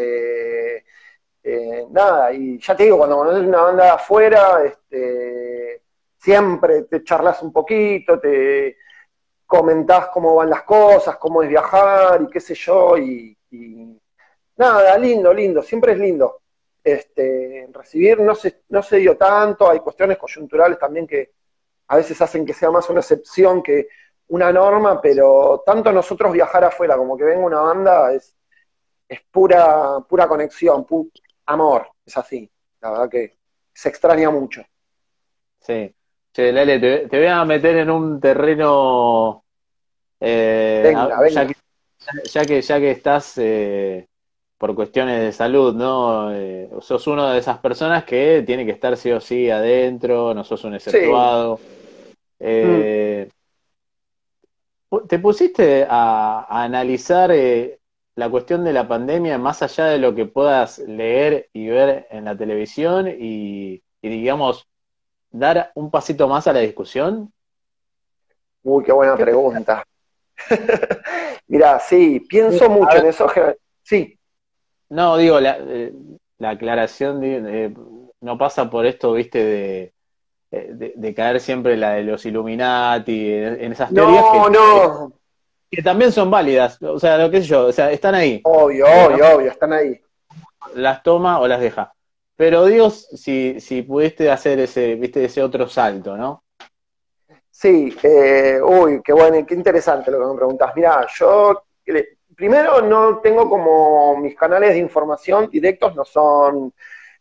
Nada, y ya te digo, cuando conoces una banda de afuera, siempre te charlas un poquito, te comentás cómo van las cosas, cómo es viajar y qué sé yo, y nada, lindo, lindo, siempre es lindo. Recibir no se dio tanto, hay cuestiones coyunturales también que a veces hacen que sea más una excepción que una norma, pero tanto nosotros viajar afuera como que venga una banda es pura, pura conexión, amor, es así. La verdad que se extraña mucho. Sí. Che, Lele, te voy a meter en un terreno, Venga, venga. ya que estás por cuestiones de salud, ¿no? Sos una de esas personas que tiene que estar sí o sí adentro, no sos un Sí. exceptuado. Mm. Eh, ¿Te pusiste a analizar la cuestión de la pandemia más allá de lo que puedas leer y ver en la televisión y digamos, dar un pasito más a la discusión? Uy, qué buena ¿Qué pensás? pregunta. Mira, sí, pienso A mucho en ver, eso. Sí, no, digo, la aclaración no pasa por esto, viste, de caer siempre en la de los Illuminati, en esas teorías no, no, que también son válidas, o sea, lo que sé yo, o sea, están ahí. obvio, No obvio, obvio, están ahí. las toma o las deja. Pero digo, si pudiste hacer ese, viste, ese otro salto, ¿no? Sí, uy, qué bueno, qué interesante lo que me preguntas. Mira, yo primero no tengo como mis canales de información directos, no son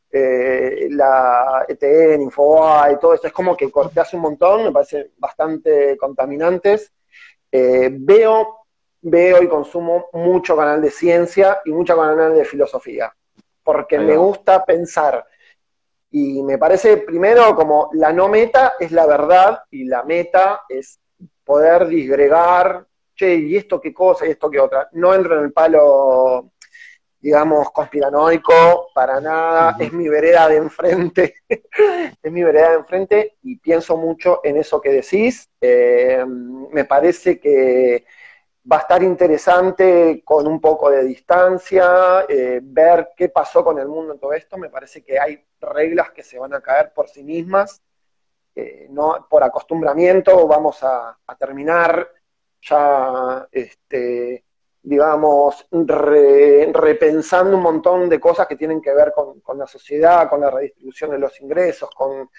la ETN, Infobae, todo eso, es como que corté hace un montón, me parecen bastante contaminantes. Veo veo y consumo mucho canal de ciencia y mucho canal de filosofía, porque Ahí me va. gusta pensar. Y me parece, primero, como la no meta es la verdad y la meta es poder disgregar, che, y esto qué cosa y esto qué otra. No entro en el palo, digamos, conspiranoico, para nada, Ujú. es mi vereda de enfrente, es mi vereda de enfrente y pienso mucho en eso que decís. Me parece que va a estar interesante con un poco de distancia, ver qué pasó con el mundo en todo esto. Me parece que hay reglas que se van a caer por sí mismas, no por acostumbramiento. Vamos a terminar ya, digamos, repensando un montón de cosas que tienen que ver con la sociedad, con la redistribución de los ingresos,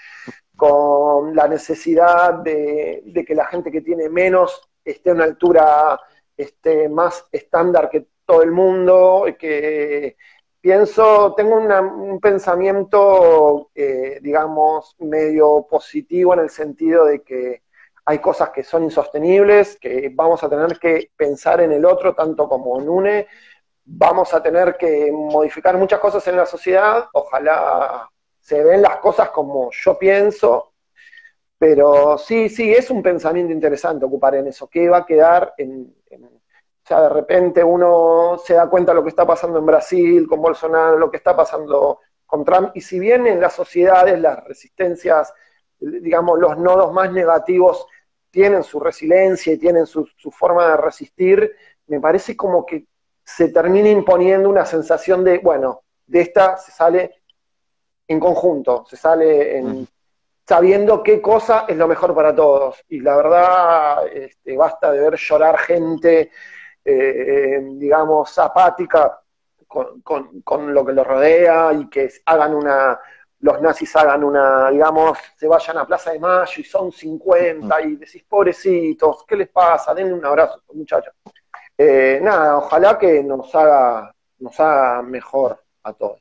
con la necesidad de que la gente que tiene menos esté a una altura más estándar que todo el mundo, que pienso, tengo un pensamiento, digamos, medio positivo en el sentido de que hay cosas que son insostenibles, que vamos a tener que pensar en el otro tanto como en UNE, vamos a tener que modificar muchas cosas en la sociedad, ojalá se ven las cosas como yo pienso, pero sí, sí, es un pensamiento interesante ocupar en eso. ¿Qué va a quedar o sea, de repente uno se da cuenta de lo que está pasando en Brasil, con Bolsonaro, lo que está pasando con Trump, y si bien en las sociedades las resistencias, digamos, los nodos más negativos tienen su resiliencia y tienen su forma de resistir, me parece como que se termina imponiendo una sensación de, bueno, de esta se sale en conjunto, se sale Ujú. sabiendo qué cosa es lo mejor para todos. Y la verdad, basta de ver llorar gente, digamos, apática con lo que los rodea y que hagan los nazis hagan digamos, se vayan a Plaza de Mayo y son 50 y decís, pobrecitos, ¿qué les pasa? Denle un abrazo, muchachos. Nada, ojalá que nos haga mejor a todos.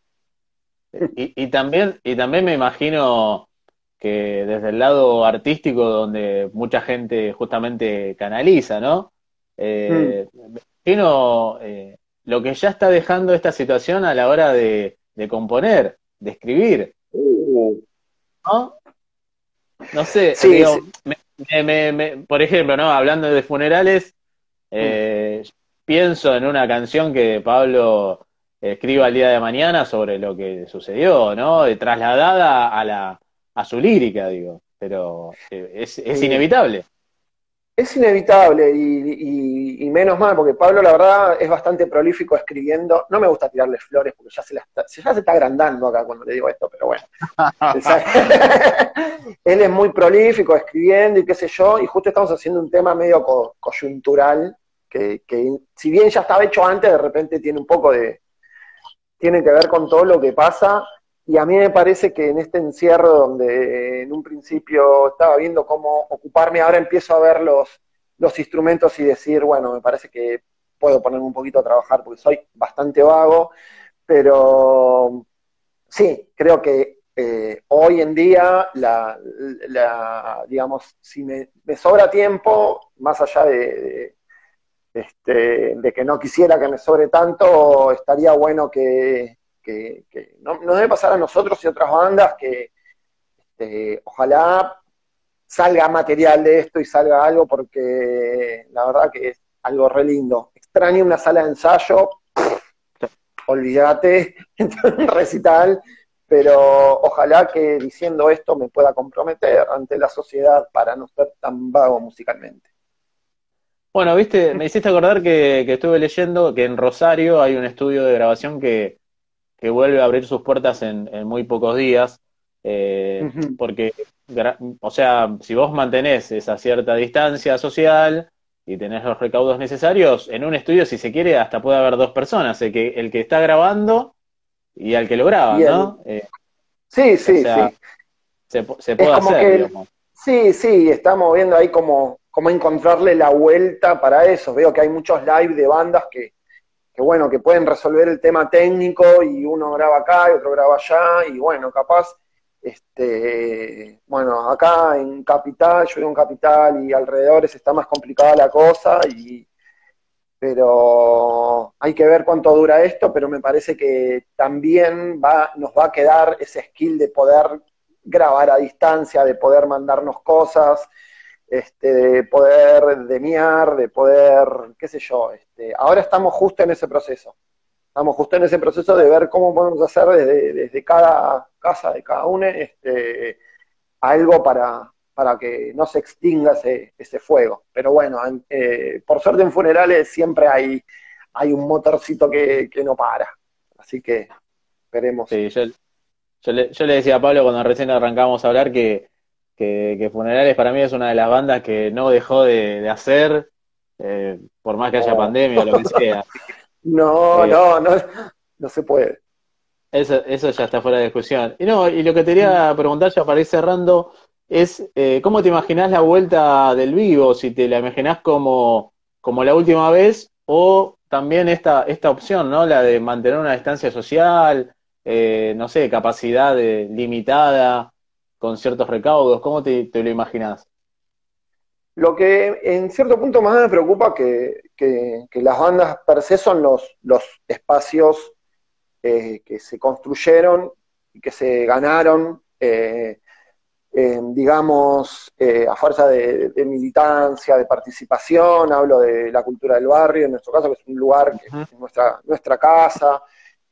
Y también me imagino que desde el lado artístico, donde mucha gente justamente canaliza, ¿no? Mm. Me imagino lo que ya está dejando esta situación a la hora de componer, de escribir, Uh. ¿no? No sé, Sí, sí. digo, por ejemplo, ¿no? Hablando de funerales, Mm. eh, pienso en una canción que Pablo escriba el día de mañana sobre lo que sucedió, ¿no? Trasladada a su lírica, digo, pero es Sí. inevitable. Es inevitable y menos mal, porque Pablo, la verdad, es bastante prolífico escribiendo. No me gusta tirarle flores porque ya se está agrandando acá cuando le digo esto, pero bueno. Él, sabe- Él es muy prolífico escribiendo y qué sé yo, y justo estamos haciendo un tema medio coyuntural, que si bien ya estaba hecho antes, de repente tiene que ver con todo lo que pasa. Y a mí me parece que en este encierro donde en un principio estaba viendo cómo ocuparme, ahora empiezo a ver los instrumentos y decir, bueno, me parece que puedo ponerme un poquito a trabajar porque soy bastante vago, pero sí, creo que hoy en día, digamos, si me sobra tiempo, más allá de que no quisiera que me sobre tanto, estaría bueno que no debe pasar a nosotros y otras bandas que ojalá salga material de esto y salga algo porque la verdad que es algo re lindo. Extraño una sala de ensayo, olvídate, un recital, pero ojalá que diciendo esto me pueda comprometer ante la sociedad para no ser tan vago musicalmente. Bueno, viste, me hiciste acordar que estuve leyendo que en Rosario hay un estudio de grabación que vuelve a abrir sus puertas en muy pocos días, Ujú. porque, o sea, si vos mantenés esa cierta distancia social y tenés los recaudos necesarios, en un estudio, si se quiere, hasta puede haber dos personas, el que está grabando y al que lo graban, Bien. ¿no? Sí, O sí, sea, sí. se Es puede como hacer, que, digamos. sí, sí, estamos viendo ahí cómo encontrarle la vuelta para eso. Veo que hay muchos live de bandas que bueno, que pueden resolver el tema técnico y uno graba acá y otro graba allá y bueno, capaz, bueno, acá en Capital, yo vivo en Capital y alrededores está más complicada la cosa pero hay que ver cuánto dura esto, pero me parece que también nos va a quedar ese skill de poder grabar a distancia, de poder mandarnos cosas, de poder demiar, de poder, qué sé yo, ahora estamos justo en ese proceso. Estamos justo en ese proceso de ver cómo podemos hacer desde cada casa de cada uno algo para que no se extinga ese fuego. Pero bueno, por suerte en funerales siempre hay un motorcito que no para. Así que esperemos. Sí, yo le decía a Pablo cuando recién arrancamos a hablar que Funerales para mí es una de las bandas que no dejó de hacer, por más que haya No, pandemia o lo que sea. no, Eh, no, no, no se puede. eso ya está fuera de discusión. Y no, y lo que te quería preguntar ya para ir cerrando es, ¿cómo te imaginás la vuelta del vivo? Si te la imaginás como la última vez o también esta opción, ¿no? La de mantener una distancia social, no sé, capacidad limitada, con ciertos recaudos. ¿Cómo te lo imaginás? Lo que en cierto punto más me preocupa que las bandas per se son los espacios que se construyeron y que se ganaron, digamos, a fuerza de militancia, de participación. Hablo de la cultura del barrio, en nuestro caso, que es un lugar que Ujú. es nuestra casa.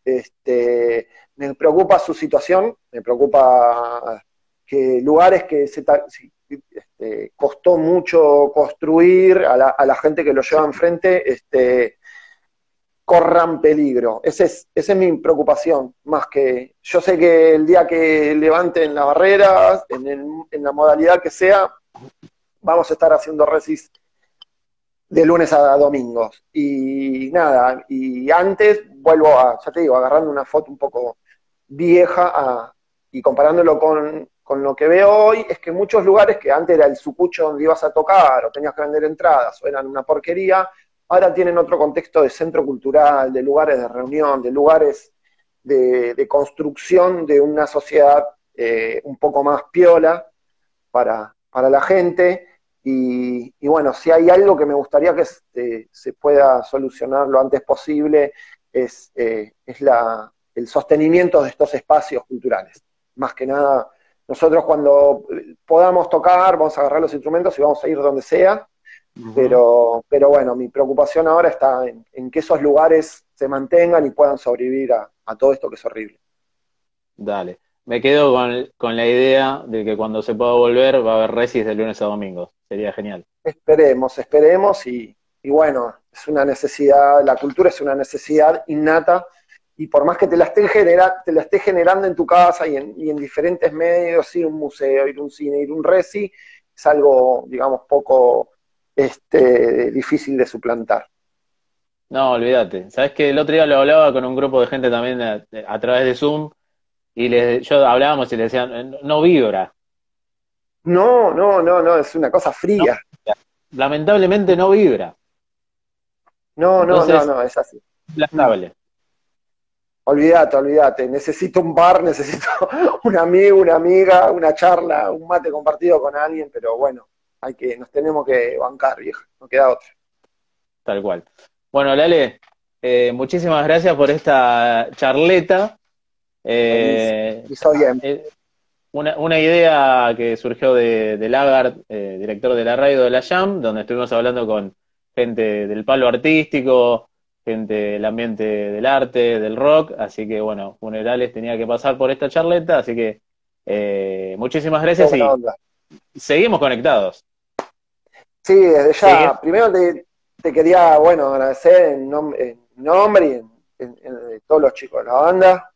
Me preocupa su situación, me preocupa que lugares que costó mucho construir, a la gente que lo lleva enfrente, corran peligro. Esa es mi preocupación, más que yo sé que el día que levanten las barreras, en la modalidad que sea, vamos a estar haciendo resis de lunes a domingos. Y nada, y antes vuelvo ya te digo, agarrando una foto un poco vieja y comparándolo con lo que veo hoy, es que muchos lugares que antes era el sucucho donde ibas a tocar o tenías que vender entradas o eran una porquería, ahora tienen otro contexto de centro cultural, de lugares de reunión, de lugares de construcción de una sociedad un poco más piola para la gente. Y bueno, si hay algo que me gustaría que se pueda solucionar lo antes posible, es el sostenimiento de estos espacios culturales. Más que nada, nosotros cuando podamos tocar, vamos a agarrar los instrumentos y vamos a ir donde sea, Ujú. pero bueno, mi preocupación ahora está en que esos lugares se mantengan y puedan sobrevivir a todo esto que es horrible. Dale. Me quedo con la idea de que cuando se pueda volver va a haber resis de lunes a domingo. Sería genial. Esperemos y bueno, es una necesidad, la cultura es una necesidad innata y por más que te la esté generando en tu casa y en diferentes medios, ir a un museo, ir a un cine, ir a un reci, es algo, digamos, poco difícil de suplantar. No, olvídate. Sabes que el otro día lo hablaba con un grupo de gente también a través de Zoom y yo hablábamos y le decían, no vibra. No, no, no, no, es una cosa No, fría. lamentablemente no vibra. No, no, no, Entonces, no, es así. Mm. implacable. Olvídate, olvídate. Necesito un bar, necesito un amigo, una amiga, una charla, un mate compartido con alguien, pero bueno, nos tenemos que bancar, vieja, no queda otra. Tal cual. Bueno, Lale, muchísimas gracias por esta charleta. Feliz. Eh, Hizo bien. una idea que surgió de Lagarde, director de la radio de la Jam, donde estuvimos hablando con gente del palo artístico, gente del ambiente del arte, del rock, así que bueno, Funerales tenía que pasar por esta charleta, así que muchísimas Qué gracias buena y onda. seguimos conectados. Sí, desde Seguimos. ya, primero te quería, bueno, agradecer en nombre y de todos los chicos de la banda.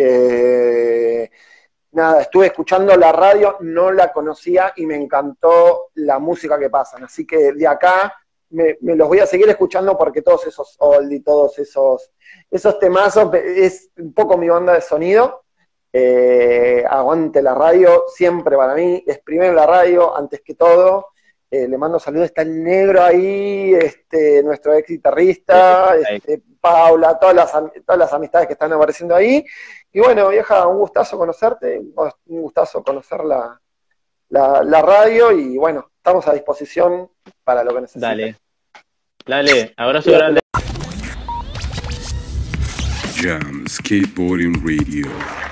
Nada, estuve escuchando la radio, no la conocía y me encantó la música que pasan. Así que de acá me los voy a seguir escuchando porque todos esos oldie, todos esos temazos, es un poco mi banda de sonido. Aguante la radio, siempre para mí, es primero la radio, antes que todo. Le mando saludos, está el negro ahí, nuestro ex guitarrista, Paula, todas las amistades que están apareciendo ahí. Y bueno, vieja, un gustazo conocerte, un gustazo conocer la radio y bueno, estamos a disposición para lo que necesites. Dale. Dale, abrazo grande. Jam Skateboarding Radio.